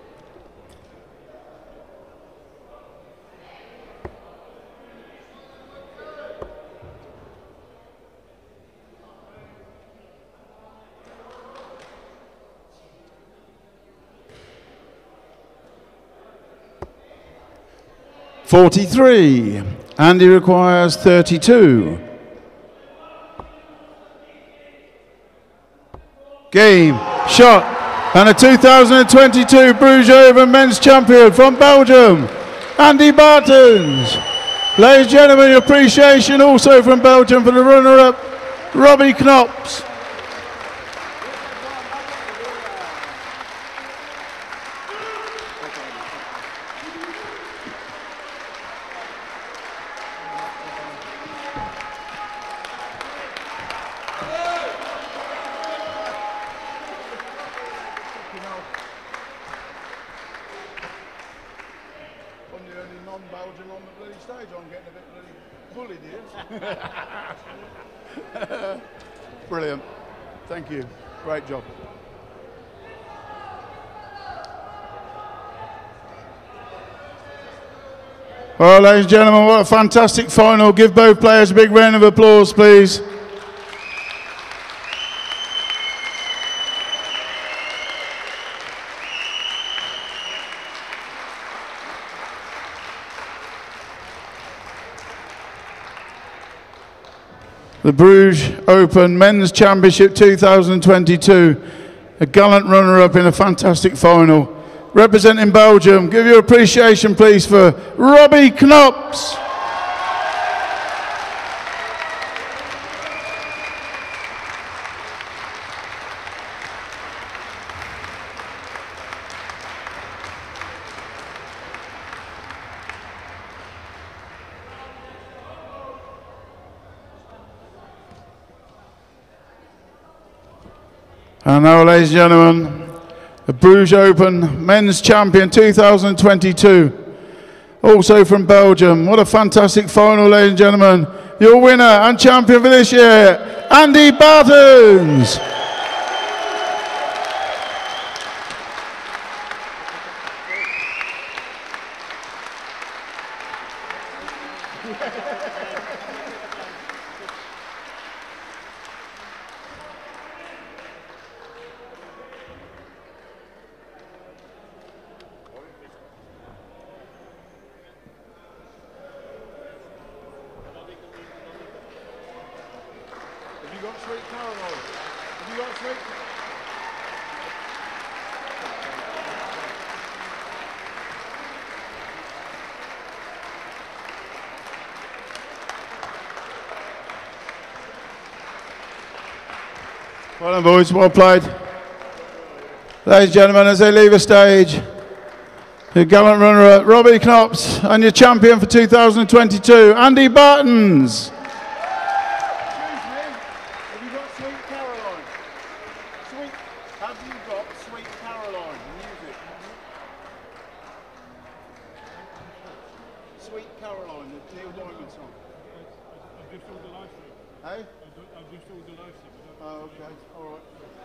forty-three. Andy requires thirty-two. Game, shot. And the two thousand twenty-two Bruges Open Men's Champion from Belgium, Andy Bartens. Ladies and gentlemen, appreciation also from Belgium for the runner-up, Robbie Knops. I'm the only non-Belgian on the bloody stage. I'm getting a bit bloody bullied here. Brilliant. Thank you. Great job. Well, ladies and gentlemen, what a fantastic final. Give both players a big round of applause, please. The Bruges Open Men's Championship two thousand twenty-two, a gallant runner-up in a fantastic final. Representing Belgium, give your appreciation please for Robbie Knops. And now, ladies and gentlemen, the Bruges Open Men's Champion two thousand twenty-two, also from Belgium. What a fantastic final, ladies and gentlemen. Your winner and champion for this year, Andy Bartens. Have you got Sweet Caroline? Have you got Sweet? Well done, boys. Well played. Ladies and gentlemen, as they leave the stage, your gallant runner-up, Robbie Knops, and your champion for two thousand twenty-two, Andy Bartens. Have you got Sweet Caroline? Sweet, have you got Sweet Caroline? Music. Sweet Caroline, the Neil Diamond song. I've just all the live stream. Hey? I've just all the live stream. Oh, okay. All right.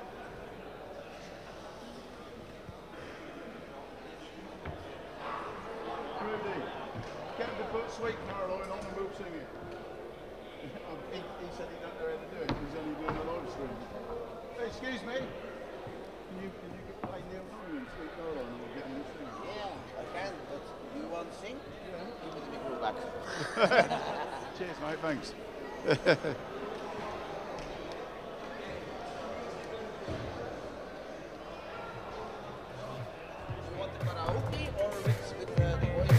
Rudy, get him to put Sweet Caroline on and we'll sing it. he, he said he don't know how to do it because he's only doing a live stream. Hey, excuse me. Can you, can you play Neil Diamond, Sweet Caroline, and we'll get him to sing it? Yeah, I can, but do you want to sing? Yeah. Give me the micro back. Cheers, mate. Thanks. You want the karaoke or with, with uh, the voice?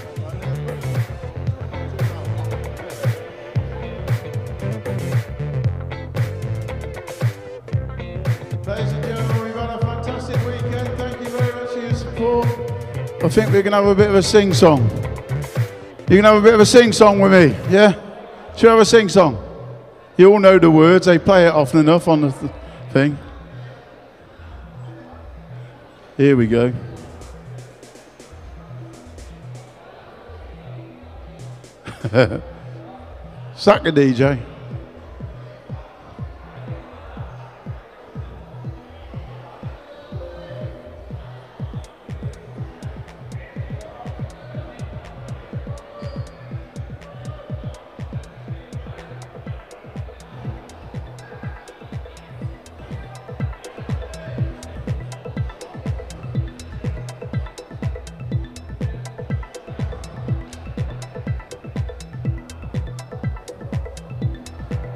Ladies and gentlemen, we've had a fantastic weekend. Thank you very much for your support. I think we can have a bit of a sing-song. You can have a bit of a sing-song with me, yeah? Should we have a sing-song? You all know the words. They play it often enough on the th thing. Here we go. Sack a D J.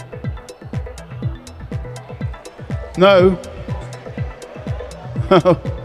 No.